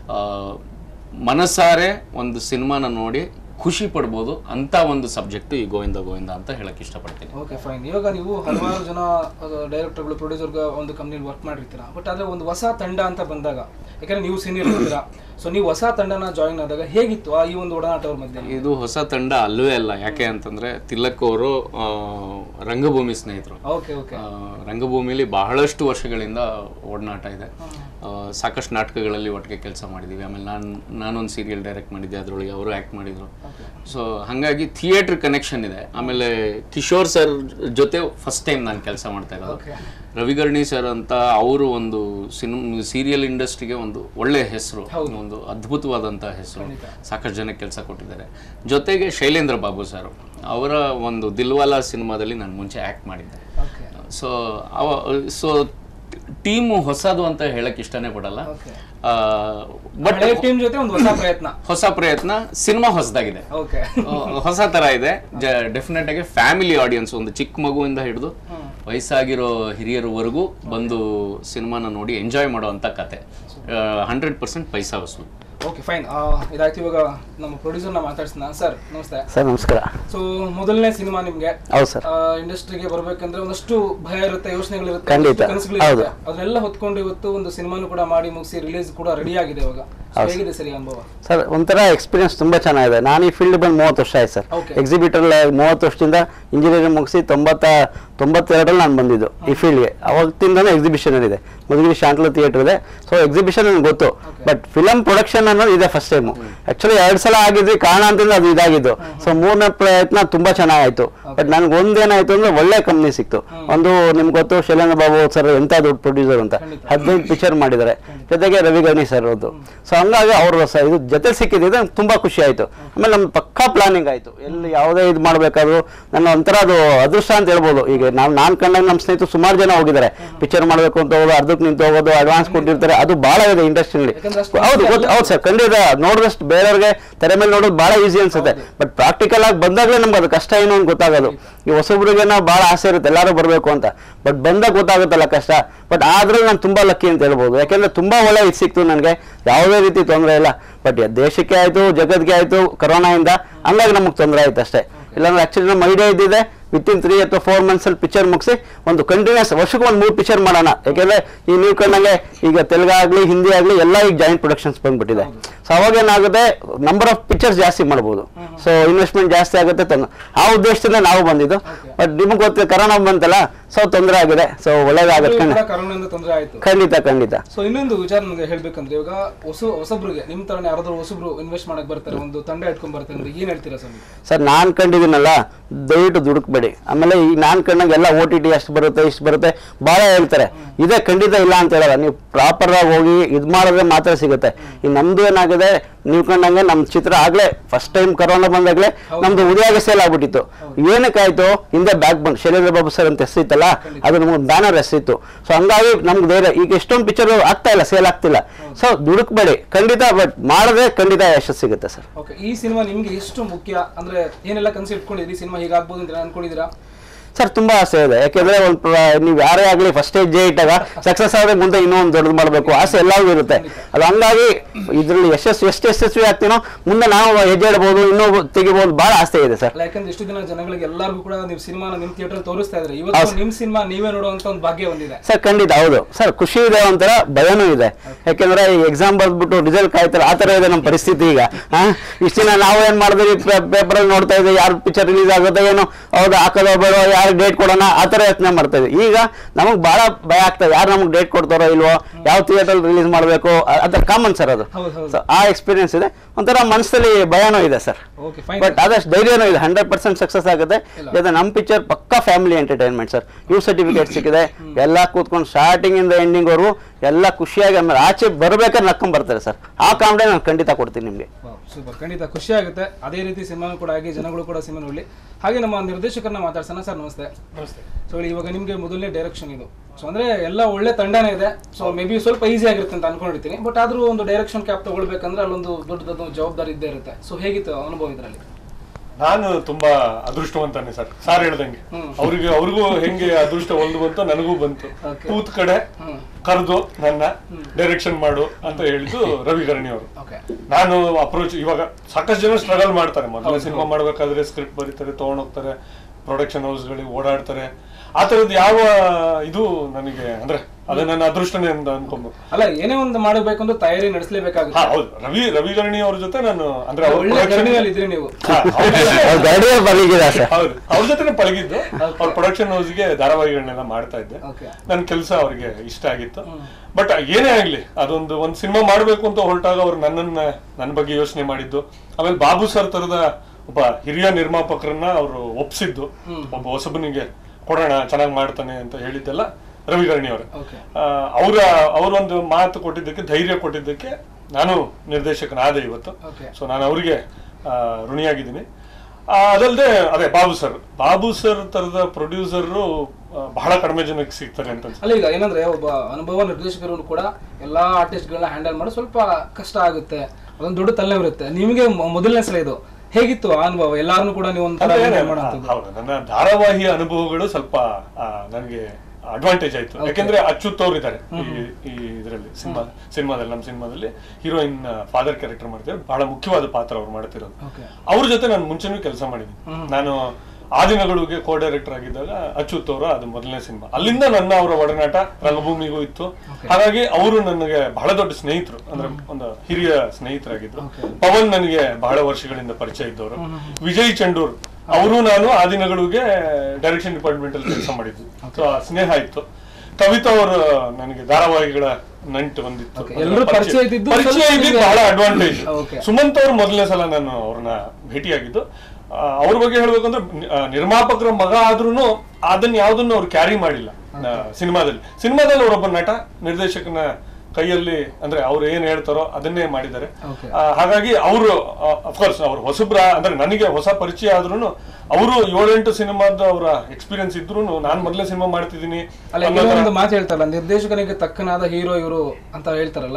ಮನಸಾರೆ ಒಂದು ಸಿನಿಮಾನ ನೋಡಿ ಖುಷಿ ಪಡ್ಬೋದು ಅಂತ ಒಂದು ಸಬ್ಜೆಕ್ಟ್ ಈ ಗೋವಿಂದ ಗೋವಿಂದ ಅಂತ ಹೇಳಕ್ ಇಷ್ಟಪಡ್ತೀನಿ. Okay fine. ಇವಾಗ ನೀವು ಹಲವಾರು ಜನ ಡೈರೆಕ್ಟರ್ಗಳು, ಪ್ರೊಡ್ಯೂಸರ್ಗೆ ಒಂದು ಕಂಪ್ನಿಲಿ ವರ್ಕ್ ಮಾಡಿರ್ತೀರಾ. ಬಟ್ ಆದರೆ ಒಂದು ಹೊಸ ತಂಡ ಅಂತ ಬಂದಾಗ, ಯಾಕಂದ್ರೆ ನೀವು ಸೀನಿಯರ್ ಇರ್ತೀರಾ, ಸೊ ನೀವು ಹೊಸ ತಂಡನ ಜಾಯಿನ್ ಆದಾಗ ಹೇಗಿತ್ತು ಈ ಒಂದು ಒಡನಾಟ ಅವ್ರ ಮಧ್ಯೆ? ಇದು ಹೊಸ ತಂಡ ಅಲ್ಲವೇ ಅಲ್ಲ. ಯಾಕೆ ಅಂತಂದ್ರೆ ತಿಲಕ್ ಅವರು ರಂಗಭೂಮಿ ಸ್ನೇಹಿತರು. ರಂಗಭೂಮಿಲಿ ಬಹಳಷ್ಟು ವರ್ಷಗಳಿಂದ ಒಡನಾಟ ಇದೆ. ಸಾಕಷ್ಟು ನಾಟಕಗಳಲ್ಲಿ ಒಟ್ಟಿಗೆ ಕೆಲಸ ಮಾಡಿದ್ದೀವಿ. ಆಮೇಲೆ ನಾನೊಂದು ಸೀರಿಯಲ್ ಡೈರೆಕ್ಟ್ ಮಾಡಿದ್ದೆ, ಅದರೊಳಗೆ ಅವರು ಆ್ಯಕ್ಟ್ ಮಾಡಿದರು. ಸೊ ಹಾಗಾಗಿ ಥಿಯೇಟ್ರ್ ಕನೆಕ್ಷನ್ ಇದೆ. ಆಮೇಲೆ ಕಿಶೋರ್ ಸರ್ ಜೊತೆ ಫಸ್ಟ್ ಟೈಮ್ ನಾನು ಕೆಲಸ ಮಾಡ್ತಾ ಇರೋದು. ರವಿಗರ್ಣಿ ಸರ್ ಅಂತ ಅವರು ಒಂದು ಸೀರಿಯಲ್ ಇಂಡಸ್ಟ್ರಿಗೆ ಒಂದು ಒಳ್ಳೆ ಹೆಸರು, ಒಂದು ಅದ್ಭುತವಾದಂಥ ಹೆಸರು, ಸಾಕಷ್ಟು ಜನಕ್ಕೆ ಕೆಲಸ ಕೊಟ್ಟಿದ್ದಾರೆ. ಜೊತೆಗೆ ಶೈಲೇಂದ್ರ ಬಾಬು ಸರ್, ಅವರ ಒಂದು ದಿಲ್ವಾಲಾ ಸಿನಿಮಾದಲ್ಲಿ ನಾನು ಮುಂಚೆ ಆ್ಯಕ್ಟ್ ಮಾಡಿದ್ದೆ. ಸೊ ಟೀಮು ಹೊಸದು ಅಂತ ಹೇಳಕ್ ಇಷ್ಟನೇ ಪಡಲ್ಲ. ಬಟ್ ಟೀಮ್ ಜೊತೆ ಒಂದು ಹೊಸ ಪ್ರಯತ್ನ, ಸಿನಿಮಾ ಹೊಸದಾಗಿದೆ, ಹೊಸ ತರ ಇದೆ. ಡೆಫಿನೆಟ್ ಆಗಿ ಫ್ಯಾಮಿಲಿ ಆಡಿಯನ್ಸ್, ಒಂದು ಚಿಕ್ಕ ಮಗುವಿಂದ ಹಿಡಿದು ವಯಸ್ಸಾಗಿರೋ ಹಿರಿಯರವರೆಗೂ ಬಂದು ಸಿನಿಮಾನ ನೋಡಿ ಎಂಜಾಯ್ ಮಾಡುವಂತ ಕತೆ. 100% ಪೈಸಾ ವಸೂಲು. Okay fine. ಇದಾಯ್ತು. ಇವಾಗ ನಮ್ಮ ಪ್ರೊಡ್ಯೂಸರ್ನ ಮಾತಾಡ್ಸೋಣ. ಸರ್ ನಮಸ್ತೆ. ಸರ್ ನಮಸ್ಕಾರ. ಸೊ ಮೊದಲನೇ ಸಿನಿಮಾ ನಿಮ್ಗೆ. ಹೌದು ಸರ್. ಇಂಡಸ್ಟ್ರಿಗೆ ಬರ್ಬೇಕಂದ್ರೆ ಒಂದಷ್ಟು ಭಯ ಇರುತ್ತೆ, ಯೋಚನೆಗಳಿರುತ್ತೆ, ಕನಸುಗಳಿರುತ್ತೆ. ಅದನ್ನೆಲ್ಲ ಹೊತ್ಕೊಂಡು ಇವತ್ತು ಒಂದು ಸಿನಿಮಾನು ಕೂಡ ಮಾಡಿ ಮುಗಿಸಿ ರಿಲೀಸ್ ಕೂಡ ರೆಡಿ ಆಗಿದೆ. ಇವಾಗ ಹೇಗಿದೆ ಸರಿ ಅನುಭವ? ಸರ್ ಒಂಥರ ಎಕ್ಸ್ಪೀರಿಯನ್ಸ್ ತುಂಬಾ ಚೆನ್ನಾಗಿದೆ. ನಾನು ಈ ಫೀಲ್ಡ್ ಬಂದು 30 ವರ್ಷ ಆಯ್ತು ಸರ್. ಎಕ್ಸಿಬಿಟರ್ 30 ವರ್ಷದಿಂದ ಇಂಜಿನಿಯರಿಂಗ್ ಮುಗಿಸಿ 92ರಲ್ಲಿ ನಾನು ಬಂದಿದ್ದು ಈ ಫೀಲ್ಡ್ಗೆ. ಅವತ್ತಿಂದನೇ ಎಕ್ಸಿಬಿಷನ್ ಇದೆ, ಮಧುಗಿರಿ ಶಾಂತಲ ಥಿಯೇಟರ್ ಇದೆ. ಸೊ ಎಕ್ಸಿಬಿಷನ್ ನನಗೆ ಗೊತ್ತು. ಬಟ್ ಫಿಲಮ್ ಪ್ರೊಡಕ್ಷನ್ ಅನ್ನೋದು ಇದೆ ಫಸ್ಟ್ ಟೈಮು. ಆಕ್ಚುಲಿ 2 ಸಲ ಆಗಿದ್ವಿ, ಕಾರಣ ಅಂತಂದ್ರೆ ಅದು ಇದಾಗಿದ್ದು. ಸೊ 3ನೇ ಪ್ರಯತ್ನ ತುಂಬಾ ಚೆನ್ನಾಗಾಯ್ತು. ಬಟ್ ನನ್ಗೆ ಒಂದೇನಾಯ್ತು ಅಂದ್ರೆ ಒಳ್ಳೆ ಕಂಪ್ನಿ ಸಿಕ್ತು. ಒಂದು ನಿಮ್ಗೆ ಗೊತ್ತು, ಶೈಲೇಂದ್ರ ಬಾಬು ಸರ್ ಎಂತ ದೊಡ್ಡ ಪ್ರೊಡ್ಯೂಸರ್ ಅಂತ, 15 ಪಿಕ್ಚರ್ ಮಾಡಿದ್ದಾರೆ. ಜೊತೆಗೆ ರವಿಗರ್ಣಿ ಸರ್ ಅವ್ರದ್ದು. ಸೊ ಹಂಗಾಗಿ ಅವ್ರ ಇದು ಜೊತೆ ಸಿಕ್ಕಿದ್ರೆ ತುಂಬಾ ಖುಷಿ ಆಯ್ತು. ಆಮೇಲೆ ನಮ್ ಪಕ್ಕಾ ಪ್ಲಾನಿಂಗ್ ಆಯ್ತು, ಎಲ್ಲಿ ಯಾವುದೇ ಇದು ಮಾಡ್ಬೇಕಾದ್ರು. ನನ್ನ ಒಂಥರ ಅದು ಅದೃಷ್ಟ ಅಂತ ಹೇಳ್ಬೋದು. ಈಗ ನಾನ್ ಕಂಡಾಗ ನಮ್ಮ ಸ್ನೇಹಿತರು ಸುಮಾರು ಜನ ಹೋಗಿದ್ದಾರೆ, ಪಿಕ್ಚರ್ ಮಾಡ್ಬೇಕು ಅಂತ ಹೋಗೋದು, ಅರ್ಧಕ್ಕೆ ನಿಂತು ಹೋಗೋದು, ಅಡ್ವಾನ್ಸ್ ಕೊಟ್ಟಿರ್ತಾರೆ. ಅದು ಬಹಳ ಇದೆ ಇಂಡಸ್ಟ್ರಿಯಲ್ಲಿ. ಹೌದು ಹೌದು ಸರ್, ಖಂಡಿತ. ನೋಡಿದಷ್ಟು ಬೇರೆಯವ್ರಿಗೆ ತೆರೆ ಮೇಲೆ ನೋಡೋದು ಬಹಳ ಈಸಿ ಅನ್ಸುತ್ತೆ. ಬಟ್ ಪ್ರಾಕ್ಟಿಕಲ್ ಆಗಿ ಬಂದಾಗಲೇ ನಮ್ಗೆ ಅದು ಕಷ್ಟ ಏನು ಅಂತ ಗೊತ್ತಾಗೋದು. ಈ ಹೊಸಬ್ರಿಗೆ ನಾವು ಬಹಳ ಆಸೆ ಇರುತ್ತೆ ಎಲ್ಲರೂ ಬರಬೇಕು ಅಂತ, ಬಟ್ ಬಂದಾಗ ಗೊತ್ತಾಗುತ್ತಲ್ಲ ಕಷ್ಟ. ಬಟ್ ಆದ್ರೆ ನಾನು ತುಂಬಾ ಲಕ್ಕಿ ಅಂತ ಹೇಳ್ಬೋದು. ಯಾಕೆಂದ್ರೆ ತುಂಬಾ ಒಳ್ಳೆ ಇದು ಸಿಕ್ತು ನನಗೆ, ಯಾವುದೇ ರೀತಿ ತೊಂದರೆ ಇಲ್ಲ. ಬಟ್ ದೇಶಕ್ಕೆ ಆಯ್ತು, ಜಗತ್ಗೆ ಆಯ್ತು ಕೊರೋನಾ ಇಂದ, ಹಂಗಾಗಿ ನಮಗೆ ತೊಂದರೆ ಆಯ್ತು ಅಷ್ಟೇ. ಇಲ್ಲಾಂದ್ರೆ ಆಕ್ಚುಲಿ ನಮ್ಮ ಐಡಿಯಾ ಇದ್ದಿದೆ ವಿತಿನ್ 3 ಅಥವಾ 4 ಮಂತ್ಸ್ ಅಲ್ಲಿ ಪಿಕ್ಚರ್ ಮುಗಿಸಿ ಒಂದು ಕಂಟಿನ್ಯೂಸ್ ವರ್ಷಕ್ಕೆ ಒಂದು 3 ಪಿಕ್ಚರ್ ಮಾಡೋಣ. ಯಾಕೆಂದ್ರೆ ಈ ನೀವು ಕಂಡಂಗೆ ಈಗ ತೆಲುಗಾಗ್ಲಿ, ಹಿಂದಿ ಆಗ್ಲಿ ಎಲ್ಲ ಈಗ ಜಾಯಿಂಟ್ ಪ್ರೊಡಕ್ಷನ್ಸ್ ಬಂದ್ಬಿಟ್ಟಿದೆ. ಸೊ ಅವಾಗ ಏನಾಗುತ್ತೆ, ನಂಬರ್ ಆಫ್ ಪಿಕ್ಚರ್ಸ್ ಜಾಸ್ತಿ ಮಾಡ್ಬೋದು. ಸೊ ಇನ್ವೆಸ್ಟ್ಮೆಂಟ್ ಜಾಸ್ತಿ ಆಗುತ್ತೆ. ಆ ಉದ್ದೇಶದಿಂದ ನಾವು ಬಂದಿದ್ದು. ಬಟ್ ನಿಮ್ಗೆ ಗೊತ್ತಿದೆ ಕರೋನಾ ಬಂತಲ್ಲ, ಸೊ ತೊಂದರೆ ಆಗಿದೆ. ಸೊ ಒಳ್ಳೇದಾಗುತ್ತೆ ಖಂಡಿತ ಖಂಡಿತ. ಸೊ ಇನ್ನೊಂದು ವಿಚಾರ ನನಗೆ ಹೇಳ್ಬೇಕಂದ್ರೆ, ಇವಾಗ ಹೊಸಬ್ರಿಗೆ ನಿಮ್ ತರ ಯಾರಾದ್ರೂ ಹೊಸಬ್ರು ಇನ್ವೆಸ್ಟ್ ಮಾಡಕ್ ಬರ್ತಾರೆ, ಒಂದು ತಂಡ ಇಟ್ಕೊಂಡ್ ಬರ್ತಾರೆ ಅಂದ್ರೆ ಏನ್ ಹೇಳ್ತೀರಾ ಸರ್? ಸರ್ ನಾನ್ ಕಂಡಿದ್ದೀನಲ್ಲ, ದಯವಿಟ್ಟು ದುಡುಕ್ಬೇಡಿ. ಆಮೇಲೆ ಈಗ ನಾನ್ ಕಂಡಾಗ ಎಲ್ಲ OTT ಅಷ್ಟು ಬರುತ್ತೆ, ಇಷ್ಟು ಬರುತ್ತೆ ಬಹಳ ಹೇಳ್ತಾರೆ. ಇದೇ ಖಂಡಿತ ಇಲ್ಲ ಅಂತ ಹೇಳಲ್ಲ. ನೀವು ಪ್ರಾಪರ್ ಆಗಿ ಹೋಗಿ ಇದು ಮಾಡಿದ್ರೆ ಮಾತ್ರ ಸಿಗುತ್ತೆ. ಈ ನಮ್ದು ಏನಾಗುತ್ತೆ ಏನಾಗಿದೆ ನೀವು ಕಂಡಂಗೆ ನಮ್ಮ ಚಿತ್ರ ಆಗ್ಲೇ ಫಸ್ಟ್ ಟೈಮ್ ಕರೋನಾ ಬಂದಾಗ್ಲೇ ನಮ್ದು ಉದಯಾಗೆ ಸೇಲ್ ಆಗ್ಬಿಟ್ಟಿತ್ತು. ಏನಕ್ಕಾಯ್ತು, ಹಿಂದೆ ಬ್ಯಾಕ್ ಬಂದ್ ಶೈಲೇಂದ್ರ ಬಾಬು ಸರ್ ಅಂತ ಹೆಸರಿತ್ತಲ್ಲ, ಅದು ನಮ್ಗೆ ಬ್ಯಾನರ್ ಹೆಸರಿತ್ತು. ಸೊ ಹಂಗಾಗಿ ನಮ್ಗೆ ಧೈರ್ಯ, ಈಗ ಎಷ್ಟೊಂದು ಪಿಕ್ಚರ್ ಆಗ್ತಾ ಇಲ್ಲ, ಸೇಲ್ ಆಗ್ತಿಲ್ಲ. ಸೊ ದುಡುಕ್ಬೇಡಿ ಖಂಡಿತ, ಬಟ್ ಮಾಡದೆ ಖಂಡಿತ ಯಶಸ್ಸು ಸಿಗುತ್ತೆ ಸರ್. ಈ ಸಿನಿಮಾ ನಿಮ್ಗೆ ಎಷ್ಟು ಮುಖ್ಯ ಅಂದ್ರೆ ಏನೆಲ್ಲ ಕನ್ಸು ಇಟ್ಕೊಂಡಿದ್ರಿ, ಸಿನಿಮಾ ಹೀಗಾಗ್ಬೋದು ಅಂತ ಅನ್ಕೊಂಡಿದ್ದೀರಾ? ಸರ್ ತುಂಬಾ ಆಸೆ ಇದೆ, ಯಾಕೆಂದ್ರೆ ನೀವು ಯಾರೇ ಆಗ್ಲಿ ಫಸ್ಟ್ ಹೆಜ್ಜೆ ಇಟ್ಟಾಗ ಸಕ್ಸಸ್ ಆದ್ರೆ ಮುಂದೆ ಇನ್ನೊಂದು ದೊಡ್ಡದು ಮಾಡಬೇಕು ಆಸೆ ಎಲ್ಲರಿಗೂ ಇರುತ್ತೆ. ಅದು ಹಂಗಾಗಿ ಇದ್ರಲ್ಲಿ ಎಷ್ಟು ಯಶಸ್ವಿ ಆಗ್ತೀನೋ ಮುಂದೆ ನಾವು ಹೆಜ್ಜೆ ಇಡಬಹುದು, ಇನ್ನೊಬ್ಬ ತೆಗಿಬಹುದು, ಬಹಳ ಆಸೆ ಇದೆ ಸರ್. ಯಾಕಂದ್ರೆ ಇಷ್ಟು ದಿನ ಜನಗಳಿಗೆ ಎಲ್ಲರಿಗೂ ಕೂಡ ನೀವು ಸಿನಿಮಾನ ನಿಮ್ ಥಿಯೇಟರ್ ತೋರಿಸ್ತಾ ಇದ್ರೆ, ಇವತ್ತು ನಿಮ್ ಸಿನಿಮಾ ನೀವೇ ನೋಡುವಂತ ಒಂದು ಭಾಗ್ಯ ಹೊಂದಿದೆ ಸರ್. ಖಂಡಿತ ಹೌದು ಸರ್, ಖುಷಿ ಇದೆ, ಒಂಥರ ಭಯನೂ ಇದೆ. ಯಾಕೆಂದ್ರೆ ಈ ಎಕ್ಸಾಮ್ ಬರ್ದ್ಬಿಟ್ಟು ರಿಸಲ್ಟ್ ಕಾಯ್ತಾರೆ, ಆ ತರ ಇದೆ ನಮ್ಮ ಪರಿಸ್ಥಿತಿ ಈಗ. ಇಷ್ಟು ದಿನ ನಾವು ಏನ್ ಮಾಡಿದ್ವಿ, ಪೇಪರ್ ಅಲ್ಲಿ ನೋಡ್ತಾ ಇದ್ವಿ ಯಾರು ಪಿಕ್ಚರ್ ರಿಲೀಸ್ ಆಗುತ್ತೆ ಏನೋ, ಹೌದು ಹಾಕೋದೋ ಬೇಡ, ಡೇಟ್ ಕೊಡೋಣ, ಆ ತರ ಯೋಚನೆ ಮಾಡ್ತಾ ಇದ್ವಿ. ಈಗ ನಮಗ್ ಬಹಳ ಭಯ ಆಗ್ತದೆ, ಯಾರು ನಮ್ಗೆ ಡೇಟ್ ಕೊಡ್ತಾರೋ ಇಲ್ವೋ, ಯಾವ ಥಿಯೇಟರ್ ರಿಲೀಸ್ ಮಾಡಬೇಕು, ಅದರ ಕಾಮನ್ ಸರ್ ಅದು. ಆ ಎಕ್ಸ್ಪೀರಿಯನ್ಸ್ ಇದೆ, ಒಂಥರ ಮನಸ್ಸಲ್ಲಿ ಭಯನೂ ಇದೆ ಸರ್. ಬಟ್ ಆದಷ್ಟು ಧೈರ್ಯನೂ ಇದೆ, 100% ಸಕ್ಸಸ್ ಆಗುತ್ತೆ. ನಮ್ಮ ಪಿಕ್ಚರ್ ಪಕ್ಕಾ family entertainment sir. U certificate ಸಿಕ್ಕಿದೆ, ಎಲ್ಲ ಕೂತ್ಕೊಂಡು ಸ್ಟಾರ್ಟಿಂಗ್ ಇಂದ ಎಂಡಿಂಗ್ ವರೆಗೂ ಎಲ್ಲ ಖುಷಿಯಾಗಿ, ಆಮೇಲೆ ಆಚೆ ಬರ್ಬೇಕಾದ್ರೆ ನಕ್ಕೊಂಡ್ ಬರ್ತಾರೆ ಸರ್. ಆ ಕಾಮಿಡಿ ನಾನು ಖಂಡಿತ ಕೊಡ್ತೀನಿ ನಿಮ್ಗೆ. ಸೂಪರ್, ಖಂಡಿತ ಖುಷಿ ಆಗುತ್ತೆ. ಅದೇ ರೀತಿ ಸಿನಿಮಾನು ಕೂಡ ಆಗಿ ಜನಗಳು ಕೂಡ ಸಿನಿಮಾ ನೋಡಲಿ. ಹಾಗೆ ನಮ್ಮ ನಿರ್ದೇಶಕರನ್ನ ಮಾತಾಡ್ಸೋಣ ಸರ್. ನಮಸ್ತೆ. ನಮಸ್ತೆ. ಸೊ ಇವಾಗ ನಿಮ್ಗೆ ಮೊದಲನೇ ಡೈರೆಕ್ಷನ್ ಇದು, ಸೊ ಅಂದ್ರೆ ಎಲ್ಲ ಒಳ್ಳೆ ತಂಡನೇ ಇದೆ. ಸೊ ಮೇ ಬಿ ಸ್ವಲ್ಪ ಈಸಿ ಆಗಿರುತ್ತೆ ಅಂತ ಅನ್ಕೊಂಡಿರ್ತೀನಿ, ಬಟ್ ಆದ್ರೂ ಒಂದು ಡೈರೆಕ್ಷನ್ ಕ್ಯಾಪ್ ತಗೊಳ್ಬೇಕಂದ್ರೆ ಅಲ್ಲೊಂದು ದೊಡ್ಡದೊಂದು ಜವಾಬ್ದಾರಿ ಇದ್ದೇ ಇರುತ್ತೆ. ಸೊ ಹೇಗಿತ್ತು ಅನುಭವ ಇದರಲ್ಲಿ? ನಾನು ತುಂಬಾ ಅದೃಷ್ಟವಂತಾನೆ ಸರ್. ಸಾರ್ ಹೇಳ್ದಂಗೆ ಅವ್ರಿಗೂ ಹೆಂಗೆ ಅದೃಷ್ಟ ಒಂದು ಬಂತು, ನನಗೂ ಬಂತು. ಕೂತ್ ಕಡೆ ಕರೆದು ನನ್ನ ಡೈರೆಕ್ಷನ್ ಮಾಡು ಅಂತ ಹೇಳಿದ್ದು ರವಿಗರಣಿ ಅವರು. ನಾನು ಅಪ್ರೋಚ್, ಇವಾಗ ಸಾಕಷ್ಟು ಜನ ಸ್ಟ್ರಗಲ್ ಮಾಡ್ತಾರೆ, ಮೊದಲ ಸಿನಿಮಾ ಮಾಡ್ಬೇಕಾದ್ರೆ ಸ್ಕ್ರಿಪ್ಟ್ ಬರೀತಾರೆ, ತಗೊಂಡೋಗ್ತಾರೆ, ಪ್ರೊಡಕ್ಷನ್ ಹೌಸ್ಗಳಿಗೆ ಓಡಾಡ್ತಾರೆ. ಆ ತರದ್ದು ಯಾವ ಇದು ನನಗೆ ಅಂದ್ರೆ ಅದು ನನ್ನ ಅದೃಷ್ಟನೇ ಅಂತ ಅನ್ಕೊಂಡು. ಅಲ್ಲ, ಏನೇ ಒಂದು ಮಾಡಬೇಕಂದ್ರೆ ತಯಾರಿ ನಡೆಸಲೇಬೇಕಾಗುತ್ತೆ. ಹೌದು, ರವಿಗರಣಿ ಅವ್ರ ಜೊತೆ ನಾನು ಅಂದ್ರೆ ನೀವು ಹೌದು ಅವ್ರ ಜೊತೆ ಪಳಗಿದ್ದು. ಅವ್ರ ಪ್ರೊಡಕ್ಷನ್ ಹೌಸ್ಗೆ ಧಾರಾವಾಹಿಗಳನ್ನೆಲ್ಲ ಮಾಡ್ತಾ ಇದ್ದೆ. ನನ್ನ ಕೆಲಸ ಅವ್ರಿಗೆ ಇಷ್ಟ ಆಗಿತ್ತು. ಬಟ್ ಏನೇ ಆಗ್ಲಿ, ಒಂದ್ ಸಿನಿಮಾ ಮಾಡ್ಬೇಕು ಅಂತ ಹೊರಟಾಗ ಅವ್ರು ನನ್ನ ಬಗ್ಗೆ ಯೋಚನೆ ಮಾಡಿದ್ದು. ಆಮೇಲೆ ಬಾಬು ಸರ್ ತರದ ಒಬ್ಬ ಹಿರಿಯ ನಿರ್ಮಾಪಕರನ್ನ ಅವರು ಒಪ್ಸಿದ್ದು, ಒಬ್ಬ ಹೊಸಬನಿಗೆ ಕೊಡೋಣ ಚೆನ್ನಾಗಿ ಮಾಡ್ತಾನೆ ಅಂತ ಹೇಳಿದ್ದೆಲ್ಲ ರವಿಗರಣಿ ಅವರೇ. ಅವರೊಂದು ಮಾತು ಕೊಟ್ಟಿದ್ದಕ್ಕೆ, ಧೈರ್ಯ ಕೊಟ್ಟಿದ್ದಕ್ಕೆ ನಾನು ನಿರ್ದೇಶಕನಾದೆ ಇವತ್ತು. ಸೊ ನಾನು ಅವ್ರಿಗೆ ಋಣಿಯಾಗಿದ್ದೀನಿ. ಅದಲ್ಲದೆ ಅದೇ ಬಾಬು ಸರ್ ತರದ ಪ್ರೊಡ್ಯೂಸರ್ ಬಹಳ ಕಡಿಮೆ ಜನಕ್ಕೆ ಸಿಗ್ತಾರೆ ಅಂತ ಅಲ್ಲ. ಈಗ ಏನಂದ್ರೆ ಒಬ್ಬ ಅನುಭವ ನಿರ್ದೇಶಕರು ಕೂಡ ಎಲ್ಲಾ ಆರ್ಟಿಸ್ಟ್ ಗಳನ್ನ ಹ್ಯಾಂಡಲ್ ಮಾಡಿ ಸ್ವಲ್ಪ ಕಷ್ಟ ಆಗುತ್ತೆ, ಅದೊಂದು ದೊಡ್ಡ ತಲೆನೋವಿರುತ್ತೆ. ನಿಮಗೆ ಮೊದಲನೇ ಸಲ ಇದು ಹೇಗಿತ್ತು ಅನುಭವ? ಎಲ್ಲಾರನ್ನು ಕೂಡ ನೀವು ನನ್ನ ಧಾರಾವಾಹಿ ಅನುಭವಗಳು ಸ್ವಲ್ಪ ನನಗೆ ಅಡ್ವಾಂಟೇಜ್ ಆಯ್ತು. ಯಾಕೆಂದ್ರೆ ಅಚ್ಯುತ್ ಅವ್ರು ಇದ್ದಾರೆ ಈ ಇದರಲ್ಲಿ ಸಿನಿಮಾದಲ್ಲಿ. ನಮ್ಮ ಸಿನಿಮಾದಲ್ಲಿ ಹೀರೋಯಿನ್ ಫಾದರ್ ಕ್ಯಾರೆಕ್ಟರ್ ಮಾಡ್ತಾರೆ, ಬಹಳ ಮುಖ್ಯವಾದ ಪಾತ್ರ ಅವ್ರು ಮಾಡ್ತಿರೋದು. ಅವ್ರ ಜೊತೆ ನಾನು ಮುಂಚೆನೂ ಕೆಲಸ ಮಾಡಿದ್ದೀನಿ. ನಾನು ಆದಿನಗಳಿಗೆ ಕೋ ಡೈರೆಕ್ಟರ್ ಆಗಿದ್ದಾಗ ಅಚ್ಯುತ್ ಅವರ ಅದು ಮೊದಲನೇ ಸಿನಿಮಾ. ಅಲ್ಲಿಂದ ಅವರ ಒಡನಾಟ ರಂಗಭೂಮಿಗೂ ಇತ್ತು. ಹಾಗಾಗಿ ಅವರು ನನಗೆ ಬಹಳ ದೊಡ್ಡ ಸ್ನೇಹಿತರು, ಅಂದ್ರೆ ಒಂದು ಹಿರಿಯ ಸ್ನೇಹಿತರಾಗಿದ್ರು. ಪವನ್ ನನಗೆ ಬಹಳ ವರ್ಷಗಳಿಂದ ಪರಿಚಯ ಇದ್ದವರು. ವಿಜಯ್ ಚಂಡೂರ್ ಅವರು ನಾನು ಆದಿನಗಳಿಗೆ ಡೈರೆಕ್ಷನ್ ಡಿಪಾರ್ಟ್ಮೆಂಟ್ ಅಲ್ಲಿ ಕೆಲಸ ಮಾಡಿದ್ವಿ. ಸೊ ಆ ಸ್ನೇಹ ಇತ್ತು. ಕವಿತಾ ಅವರು ನನಗೆ ಧಾರಾವಾಹಿಗಳ ನಂಟು ಒಂದಿತ್ತು, ಪರಿಚಯ ಇದ್ದಿದ್ದು ಬಹಳ ಅಡ್ವಾಂಟೇಜ್. ಸುಮಂತ್ ಅವರು ಮೊದಲನೇ ಸಲ ನಾನು ಅವ್ರನ್ನ ಭೇಟಿಯಾಗಿದ್ದು. ಅವ್ರ ಬಗ್ಗೆ ಹೇಳ್ಬೇಕಂದ್ರೆ ನಿರ್ಮಾಪಕರ ಮಗ ಆದ್ರೂ ಅದನ್ನ ಯಾವ್ದನ್ನು ಅವ್ರು ಕ್ಯಾರಿ ಮಾಡಿಲ್ಲ ಸಿನಿಮಾದಲ್ಲಿ ಅವರೊಬ್ಬ ನಟ ನಿರ್ದೇಶಕನ ಕೈಯಲ್ಲಿ, ಅಂದ್ರೆ ಅವ್ರು ಏನ್ ಹೇಳ್ತಾರೋ ಅದನ್ನೇ ಮಾಡಿದ್ದಾರೆ. ಹಾಗಾಗಿ ಅವರು ಅಫ್ಕೋರ್ಸ್ ಅವ್ರು ಹೊಸಬ್ರ, ಅಂದ್ರೆ ನನಗೆ ಹೊಸ ಪರಿಚಯ ಆದ್ರೂ ಅವರು 7-8 ಸಿನಿಮಾದ ಅವರ ಎಕ್ಸ್ಪೀರಿಯನ್ಸ್ ಇದ್ರು ನಾನು ಮೊದಲೇ ಸಿನಿಮಾ ಮಾಡ್ತಿದ್ದೀನಿ. ಮಾತು ಹೇಳ್ತಾರಲ್ಲ, ನಿರ್ದೇಶಕನಿಗೆ ತಕ್ಕನಾದ ಹೀರೋ ಇವರು ಅಂತ ಹೇಳ್ತಾರಲ್ಲ,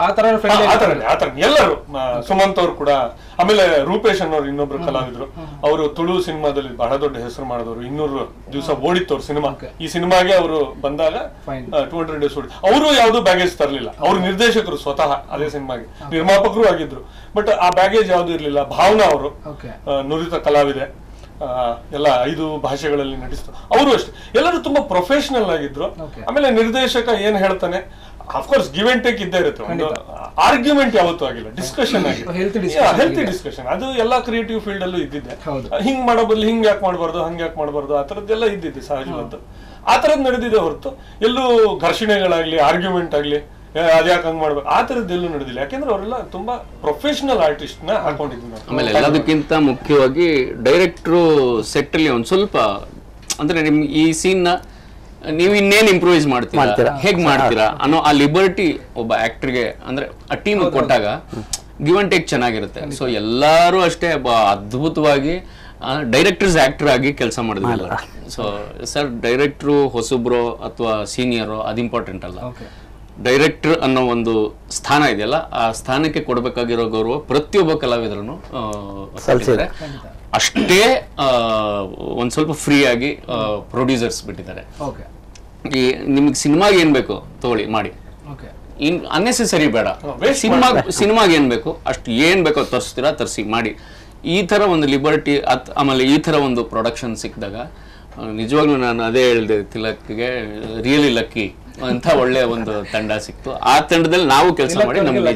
ಎಲ್ಲರೂ. ಸುಮಂತ್ ಅವ್ರು ಕೂಡ, ಆಮೇಲೆ ರೂಪೇಶ್ ಅನ್ನೋರು ಇನ್ನೊಬ್ರು ಕಲಾವಿದ್ರು, ಅವರು ತುಳು ಸಿನಿಮಾದಲ್ಲಿ ಬಹಳ ದೊಡ್ಡ ಹೆಸರು ಮಾಡಿದವರು. 200 ದಿವಸ ಓಡಿತ್ತು ಅವ್ರ ಸಿನಿಮಾ. ಈ ಸಿನಿಮಾಗೆ ಅವರು ಬಂದಾಗ 200 ಡೇಸ್ ಓಡಿ. ಅವರು ಯಾವ್ದು ಬ್ಯಾಗೇಜ್ ತರಲಿಲ್ಲ. ಅವ್ರು ನಿರ್ದೇಶಕರು ಸ್ವತಃ ಅದೇ ಸಿನಿಮಾಗೆ, ನಿರ್ಮಾಪಕರು ಆಗಿದ್ರು. ಬಟ್ ಆ ಬ್ಯಾಗೇಜ್ ಯಾವ್ದು ಇರ್ಲಿಲ್ಲ. ಭಾವನಾ ಅವರು ನುರಿತ ಕಲಾವಿದೆ, ಎಲ್ಲ 5 ಭಾಷೆಗಳಲ್ಲಿ ನಟಿಸ್ತಾರೆ. ಅವರು ಅಷ್ಟೇ, ಎಲ್ಲರೂ ತುಂಬಾ ಪ್ರೊಫೆಷನಲ್ ಆಗಿದ್ರು. ಆಮೇಲೆ ನಿರ್ದೇಶಕ ಏನ್ ಹೇಳ್ತಾನೆ, ಅಫ್ಕೋರ್ಸ್ ಗಿವ್ ಅಂಡ್ ಟೇಕ್ ಇದ್ದೇ ಇರುತ್ತೆ. ಒಂದು ಆರ್ಗ್ಯುಮೆಂಟ್ ಯಾವತ್ತೂ ಆಗಿಲ್ಲ, ಡಿಸ್ಕಷನ್ ಆಗಿದೆ, ಹೆಲ್ತಿ ಡಿಸ್ಕಷನ್. ಅದು ಎಲ್ಲಾ ಕ್ರಿಯೇಟಿವ್ ಫೀಲ್ಡ್ ಅಲ್ಲೂ ಇದ್ದಿದೆ. ಹಿಂಗ್ ಮಾಡೋ ಬದಲು ಹಿಂಗ್ ಯಾಕೆ ಮಾಡಬಾರ್ದು, ಹಂಗ್ ಯಾಕೆ ಮಾಡಬಾರ್ದು, ಆ ತರದ್ದೆಲ್ಲ ಇದ್ದಿದೆ ಸಹಜವಾದ. ಆ ತರದ್ ನಡೆದಿದೆ ಹೊರತು ಎಲ್ಲೂ ಘರ್ಷಣೆಗಳಾಗ್ಲಿ, ಆರ್ಗ್ಯುಮೆಂಟ್ ಆಗ್ಲಿ, ಅದ್ಯಾಕೆ ಹಂಗ್ ಮಾಡ್ಬೇಕು, ಆ ತರದ್ದೆಲ್ಲೂ ನಡೆದಿಲ್ಲ. ಯಾಕೆಂದ್ರೆ ಅವರೆಲ್ಲ ತುಂಬಾ ಪ್ರೊಫೆಷನಲ್ ಆರ್ಟಿಸ್ಟ್ ನ ಹಾಕೊಂಡಿದ್ದೀನಿ. ಆಮೇಲೆ ಎಲ್ಲದಕ್ಕಿಂತ ಮುಖ್ಯವಾಗಿ ಡೈರೆಕ್ಟ್ರು ಸೆಟ್ ಅಲ್ಲಿ ಒಂದ್ ಸ್ವಲ್ಪ, ಅಂದ್ರೆ ನಿಮ್ ಈ ಸೀನ್ ನ ನೀವು ಇನ್ನೇನ್ ಇಂಪ್ರೂವೈಸ್ ಮಾಡ್ತೀರಾ, ಹೇಗ್ ಮಾಡ್ತೀರಾ ಅನ್ನೋ ಆ ಲಿಬರ್ಟಿ ಒಬ್ಬ ಆಕ್ಟರ್ಗೆ, ಅಂದ್ರೆ ಆ ಟೀಮ್ ಕೊಟ್ಟಾಗ ಗಿವ್ ಅಂಡ್ ಟೇಕ್ ಚೆನ್ನಾಗಿರುತ್ತೆ. ಸೊ ಎಲ್ಲರೂ ಅಷ್ಟೇ ಅದ್ಭುತವಾಗಿ ಡೈರೆಕ್ಟರ್ಸ್ ಆಕ್ಟರ್ ಆಗಿ ಕೆಲಸ ಮಾಡಿದ್ರಲ್ಲ. ಸೊ ಸರ್ ಡೈರೆಕ್ಟ್ರು ಹೊಸಬ್ರು ಅಥವಾ ಸೀನಿಯರು ಅದು ಇಂಪಾರ್ಟೆಂಟ್ ಅಲ್ಲ. ಡೈರೆಕ್ಟರ್ ಅನ್ನೋ ಒಂದು ಸ್ಥಾನ ಇದೆಯಲ್ಲ, ಆ ಸ್ಥಾನಕ್ಕೆ ಕೊಡಬೇಕಾಗಿರೋ ಗೌರವ ಪ್ರತಿಯೊಬ್ಬ ಕಲಾವಿದರನ್ನು ಅಷ್ಟೇ ಒಂದ್ ಸ್ವಲ್ಪ ಫ್ರೀ ಆಗಿ ಪ್ರೊಡ್ಯೂಸರ್ಸ್ ಬಿಟ್ಟಿದ್ದಾರೆ. ಈ ನಿಮ್ಗೆ ಸಿನಿಮಾಗೆ ಏನ್ ಬೇಕು ತಗೊಳ್ಳಿ ಮಾಡಿ, ಅನ್ನೆಸೆಸರಿ ಬೇಡ. ಸಿನಿಮಾಗೆ ಏನ್ ಬೇಕು ಅಷ್ಟು ಏನ್ ಬೇಕೋ ತರಿಸ್ತೀರಾ ತರಿಸಿ ಮಾಡಿ. ಈ ತರ ಒಂದು ಲಿಬರ್ಟಿ ಆಮೇಲೆ ಈ ತರ ಒಂದು ಪ್ರೊಡಕ್ಷನ್ ಸಿಕ್ಕಿದಾಗ ನಿಜವಾಗ್ಲೂ ನಾನು ಅದೇ ಹೇಳಿದೆ, ತಿಲಕ್ಗೆ ರಿಯಲಿ ಲಕ್ಕಿ ಅಂತ ಒಳ್ಳೆ ಒಂದು ತಂಡ ಸಿಕ್ತು. ಆ ತಂಡದಲ್ಲಿ ನಾವು ಕೆಲಸ ಮಾಡಿ ನಮ್ಗೆ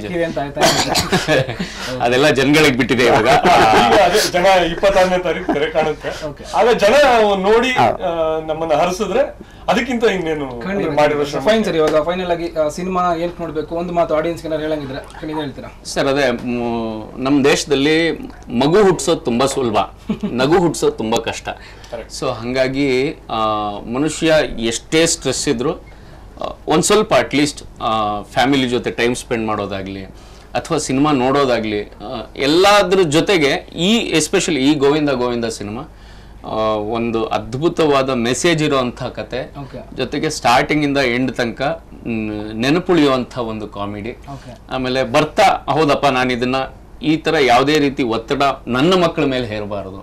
ಅದೆಲ್ಲ ಜನಗಳಿಗೆ ಬಿಟ್ಟಿದೆ ಇವಾಗ. ಜನ 26ನೇ ತಾರೀಕು ತೆರೆ ಕಾಣುತ್ತೆ, ಆಗ ಜನ ನೋಡಿ ನಮ್ಮನ್ನ ಹರಿಸಿದ್ರೆ ಅದಕ್ಕಿಂತ ಇನ್ನೇನು ಮಾಡಿರೋ. ಫೈನ್ ಸರ್, ಇವಾಗ ಫೈನಲ್ ಆಗಿ ಸಿನಿಮಾ ಏನ್ ನೋಡ್ಬೇಕು ಒಂದು ಮಾತು ಆಡಿಯನ್ಸ್ ಹೇಳಂಗಿದ್ರೆ ಹೇಳ್ತೀರಾ ಸರ್? ಅದೇ ನಮ್ಮ ದೇಶದಲ್ಲಿ ಮಗು ಹುಟ್ಸೋದು ತುಂಬಾ ಸುಲಭ, ನಗು ಹುಟ್ಸೋದು ತುಂಬಾ ಕಷ್ಟ. ಸೊ ಹಂಗಾಗಿ ಮನುಷ್ಯ ಎಷ್ಟೇ ಸ್ಟ್ರೆಸ್ ಇದ್ರು ಒಂದು ಸ್ವಲ್ಪ ಅಟ್ಲೀಸ್ಟ್ ಫ್ಯಾಮಿಲಿ ಜೊತೆ ಟೈಮ್ ಸ್ಪೆಂಡ್ ಮಾಡೋದಾಗ್ಲಿ ಅಥವಾ ಸಿನಿಮಾ ನೋಡೋದಾಗ್ಲಿ, ಎಲ್ಲದ್ರ ಜೊತೆಗೆ ಎಸ್ಪೆಷಲಿ ಈ ಗೋವಿಂದ ಗೋವಿಂದ ಸಿನಿಮಾ ಒಂದು ಅದ್ಭುತವಾದ ಮೆಸೇಜ್ ಇರೋಂಥ ಕತೆ, ಜೊತೆಗೆ ಸ್ಟಾರ್ಟಿಂಗ್ ಇಂದ ಎಂಡ್ ತನಕ ನೆನಪುಳಿಯುವಂಥ ಒಂದು ಕಾಮಿಡಿ. ಆಮೇಲೆ ಬರ್ತಾ ಹೌದಪ್ಪ ನಾನು ಇದನ್ನ ಈ ತರ ಯಾವುದೇ ರೀತಿ ಒತ್ತಡ ನನ್ನ ಮಕ್ಕಳ ಮೇಲೆ ಹೇರಬಾರದು,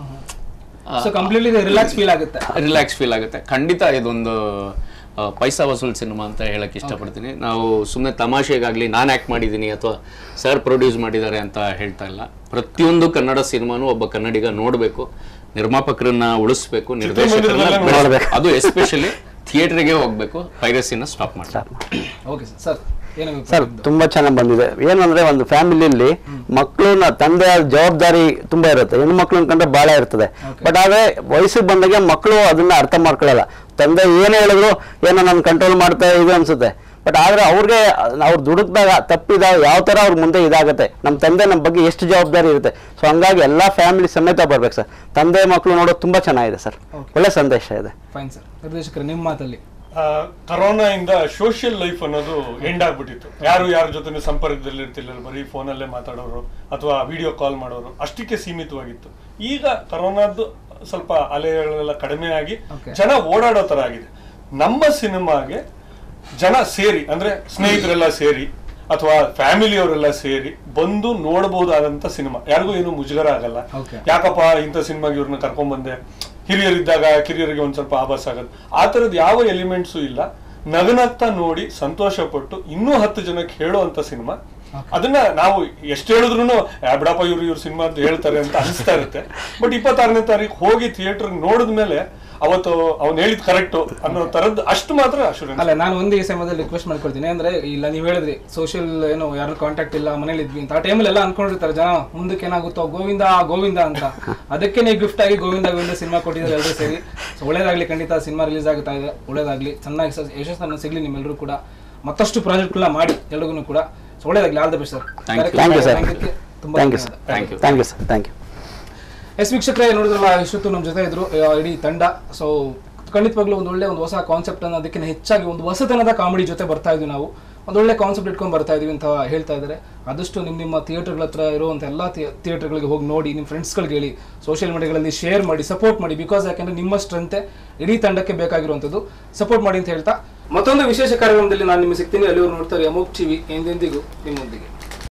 ರಿಲ್ಯಾಕ್ಸ್ ಫೀಲ್ ಆಗುತ್ತೆ. ಖಂಡಿತ ಇದೊಂದು ಪೈಸಾ ವಸೂಲ್ ಸಿನಿಮಾ ಅಂತ ಹೇಳಕ್ ಇಷ್ಟಪಡ್ತೀನಿ. ನಾವು ಸುಮ್ಮನೆ ತಮಾಷೆಗಾಗ್ಲಿ ನಾನು ಆಕ್ಟ್ ಮಾಡಿದ್ದೀನಿ ಅಥವಾ ಸರ್ ಪ್ರೊಡ್ಯೂಸ್ ಮಾಡಿದ್ದಾರೆ ಅಂತ ಹೇಳ್ತಾ ಇಲ್ಲ. ಪ್ರತಿಯೊಂದು ಕನ್ನಡ ಸಿನಿಮಾನು ಒಬ್ಬ ಕನ್ನಡಿಗ ನೋಡ್ಬೇಕು, ನಿರ್ಮಾಪಕರನ್ನ ಉಳಿಸ್ಬೇಕು, ನಿರ್ದೇಶಕರನ್ನ ಬೆಳೆಸಬೇಕು, ಅದು ಎಸ್ಪೆಷಲಿ ಥಿಯೇಟರ್ಗೆ ಹೋಗ್ಬೇಕು, ಪೈರಸಿನ ಸ್ಟಾಪ್ ಮಾಡ್ತಾರೆ. ಸರ್ ತುಂಬಾ ಚೆನ್ನಾಗಿ ಬಂದಿದೆ. ಏನಂದ್ರೆ ಒಂದು ಫ್ಯಾಮಿಲಿಯಲ್ಲಿ ಮಕ್ಕಳನ್ನ ತಂದೆಯ ಜವಾಬ್ದಾರಿ ತುಂಬಾ ಇರುತ್ತೆ, ಹೆಣ್ಣು ಮಕ್ಳನ್ನ ಕಂಡ್ರೆ ಬಹಳ ಇರ್ತದೆ. ಬಟ್ ಆದ್ರೆ ವಯಸ್ಸಿಗೆ ಬಂದಾಗ ಮಕ್ಕಳು ಅದನ್ನ ಅರ್ಥ ಮಾಡ್ಕೊಳ್ಳಲ್ಲ. ತಂದೆ ಏನೇ ಹೇಳಿದ್ರು ಏನೋ ನಾನು ಕಂಟ್ರೋಲ್ ಮಾಡ್ತಾ ಇದೆ ಅನ್ಸುತ್ತೆ. ಬಟ್ ಆದ್ರೆ ಅವ್ರಿಗೆ ಅವ್ರು ದುಡುಕ್ದಾಗ ತಪ್ಪಿದಾಗ ಯಾವ ತರ ಅವ್ರ ಮುಂದೆ ಇದಾಗುತ್ತೆ, ನಮ್ಮ ತಂದೆ ನಮ್ಮ ಬಗ್ಗೆ ಎಷ್ಟು ಜವಾಬ್ದಾರಿ ಇರುತ್ತೆ. ಸೊ ಹಂಗಾಗಿ ಎಲ್ಲಾ ಫ್ಯಾಮಿಲಿ ಸಮೇತ ಬರ್ಬೇಕು ಸರ್. ತಂದೆ ಮಕ್ಕಳು ನೋಡೋದು ತುಂಬಾ ಚೆನ್ನಾಗಿದೆ ಸರ್, ಒಳ್ಳೆ ಸಂದೇಶ ಇದೆ. Fine sir. ನಿರ್ದೇಶಕರು ನಿಮ್ಮ ಮಾತಲ್ಲಿ ಕರೋನಾ ಇಂದ ಸೋಷಿಯಲ್ ಲೈಫ್ ಅನ್ನೋದು ಎಂಡ್ ಆಗ್ಬಿಟ್ಟಿತ್ತು. ಯಾರು ಯಾರ ಜೊತೆ ಸಂಪರ್ಕದಲ್ಲಿ ಇರ್ತಿಲ್ಲ, ಬರೀ ಫೋನಲ್ಲೇ ಮಾತಾಡೋರು ಅಥವಾ ವಿಡಿಯೋ ಕಾಲ್ ಮಾಡೋರು, ಅಷ್ಟಕ್ಕೆ ಸೀಮಿತವಾಗಿತ್ತು. ಈಗ ಕರೋನಾದ್ದು ಸ್ವಲ್ಪ ಅಲೆಗಳೆಲ್ಲ ಕಡಿಮೆ ಆಗಿ ಜನ ಓಡಾಡೋ ತರ ಆಗಿದೆ. ನಮ್ಮ ಸಿನಿಮಾಗೆ ಜನ ಸೇರಿ, ಅಂದ್ರೆ ಸ್ನೇಹಿತರೆಲ್ಲ ಸೇರಿ ಅಥವಾ ಫ್ಯಾಮಿಲಿಯವರೆಲ್ಲ ಸೇರಿ ಬಂದು ನೋಡಬಹುದಾದಂತ ಸಿನಿಮಾ. ಯಾರಿಗೂ ಏನು ಮುಜುಗರ ಆಗಲ್ಲ, ಯಾಕಪ್ಪ ಇಂಥ ಸಿನಿಮಾಗೆ ಇವ್ರನ್ನ ಕರ್ಕೊಂಡ್ ಬಂದೆ, ಹಿರಿಯರಿದ್ದಾಗ ಕಿರಿಯರಿಗೆ ಒಂದ್ ಸ್ವಲ್ಪ ಆಭಾಸ ಆಗದು, ಆ ತರದ್ ಯಾವ ಎಲಿಮೆಂಟ್ಸು ಇಲ್ಲ. ನಗನಗ್ತಾ ನೋಡಿ ಸಂತೋಷ ಪಟ್ಟು ಇನ್ನೂ 10 ಜನಕ್ಕೆ ಹೇಳುವಂತ ಸಿನಿಮಾ. ಅದನ್ನ ನಾವು ಎಷ್ಟು ಹೇಳಿದ್ರು ಬಿಡಪ್ಪ ಇವ್ರು ಸಿನಿಮಾ ಅಂತ ಹೇಳ್ತಾರೆ ಅಂತ ಅನಿಸ್ತಾ ಇರುತ್ತೆ. ಬಟ್ 26ನೇ ತಾರೀಕು ಹೋಗಿ ಥಿಯೇಟರ್ ನೋಡಿದ್ಮೇಲೆ ಅವತ್ತು ಅವ್ನು ಹೇಳಿದ್ ಕರೆಕ್ಟ್ ಅನ್ನೋ ತರದ್ದು ಅಷ್ಟು ಮಾತ್ರ ಅಶೂರೆನ್ಸ್. ಅಲ್ಲ, ನಾನು ಒಂದು ಈ ಸಮಯದಲ್ಲಿ ರಿಕ್ವೆಸ್ಟ್ ಮಾಡ್ಕೊಳ್ತೀನಿ. ಅಂದ್ರೆ ಇಲ್ಲ, ನೀವು ಹೇಳಿದ್ರಿ ಸೋಷಿಯಲ್ ಏನೋ ಯಾರು ಕಾಂಟ್ಯಾಕ್ಟ್ ಇಲ್ಲ, ಮನೇಲಿ ಇದ್ವಿ ಅಂತ. ಆ ಟೈಮಲ್ಲಿ ಎಲ್ಲ ಅನ್ಕೊಂಡಿರ್ತಾರೆ ಜನ ಮುಂದಕ್ಕೆ ಏನಾಗುತ್ತೋ ಗೋವಿಂದ ಗೋವಿಂದ ಅಂತ. ಅದಕ್ಕೆ ನೀವು ಗಿಫ್ಟ್ ಆಗಿ ಗೋವಿಂದ ಗೋವಿಂದ ಸಿನಿಮಾ ಕೊಟ್ಟಿದ್ದಾರೆ ಎಲ್ಲರೂ ಸೇರಿ. ಸೊ ಒಳ್ಳೇದಾಗ್ಲಿ, ಖಂಡಿತ ಸಿನಿಮಾ ರಿಲೀಸ್ ಆಗ್ತಾ ಇದೆ, ಒಳ್ಳೇದಾಗ್ಲಿ, ಚೆನ್ನಾಗಿ ಯಶಸ್ಸನ್ನು ಸಿಗ್ಲಿ ನಿಮ್ಮೆಲ್ಲರೂ ಕೂಡ. ಮತ್ತಷ್ಟು ಪ್ರಾಜೆಕ್ಟ್ಗಳನ್ನ ಮಾಡಿ ಎಲ್ರಿಗೂ ಕೂಡ. ಸೊ ಒಳ್ಳೇದಾಗ್ಲಿ, all the best sir. Thank you. Yes ವೀಕ್ಷಕರೇ, ನೋಡಿದ್ರಲ್ಲ, ಇಷ್ಟೊತ್ತು ನಮ್ಮ ಜೊತೆ ಇದ್ರು ಇಡೀ ತಂಡ. ಸೊ ಖಂಡಿತವಾಗ್ಲೂ ಒಂದು ಹೊಸ ಕಾನ್ಸೆಪ್ಟ್ ಅನ್ನು, ಅದಕ್ಕಿಂತ ಹೆಚ್ಚಾಗಿ ಒಂದು ಹೊಸತನದ ಕಾಮಿಡಿ ಜೊತೆ ಬರ್ತಾ ಇದ್ವಿ ನಾವು. ಒಂದೊಳ್ಳೆ ಕಾನ್ಸೆಪ್ಟ್ ಇಟ್ಕೊಂಡು ಬರ್ತಾ ಇದೀವಿ ಅಂತ ಹೇಳ್ತಾ ಇದ್ದಾರೆ. ಆದಷ್ಟು ನಿಮ್ಮ ಥಿಯೇಟರ್ಗಳ ಹತ್ರ ಇರುವಂಥ ಎಲ್ಲ ಥಿಯೇಟರ್ಗಳಿಗೆ ಹೋಗಿ ನೋಡಿ, ನಿಮ್ಮ ಫ್ರೆಂಡ್ಸ್ಗಳಿಗೆ ಹೇಳಿ, ಸೋಷಿಯಲ್ ಮೀಡಿಯಾಗಳಲ್ಲಿ ಶೇರ್ ಮಾಡಿ, ಸಪೋರ್ಟ್ ಮಾಡಿ. ಬಿಕಾಸ್ ಯಾಕೆಂದ್ರೆ ನಿಮ್ಮ ಸ್ಟ್ರೆಂತೆ ಇಡೀ ತಂಡಕ್ಕೆ ಬೇಕಾಗಿರುವಂಥದ್ದು. ಸಪೋರ್ಟ್ ಮಾಡಿ ಅಂತ ಹೇಳ್ತಾ ಮತ್ತೊಂದು ವಿಶೇಷ ಕಾರ್ಯಕ್ರಮದಲ್ಲಿ ನಾನು ನಿಮಗೆ ಸಿಗ್ತೀನಿ. ಅಲ್ಲಿವರು ನೋಡ್ತಾರೆ ಅಮೋಘ್ ಟಿವಿ, ಎಂದೆಂದಿಗೂ ನಿಮ್ಮೊಂದಿಗೆ.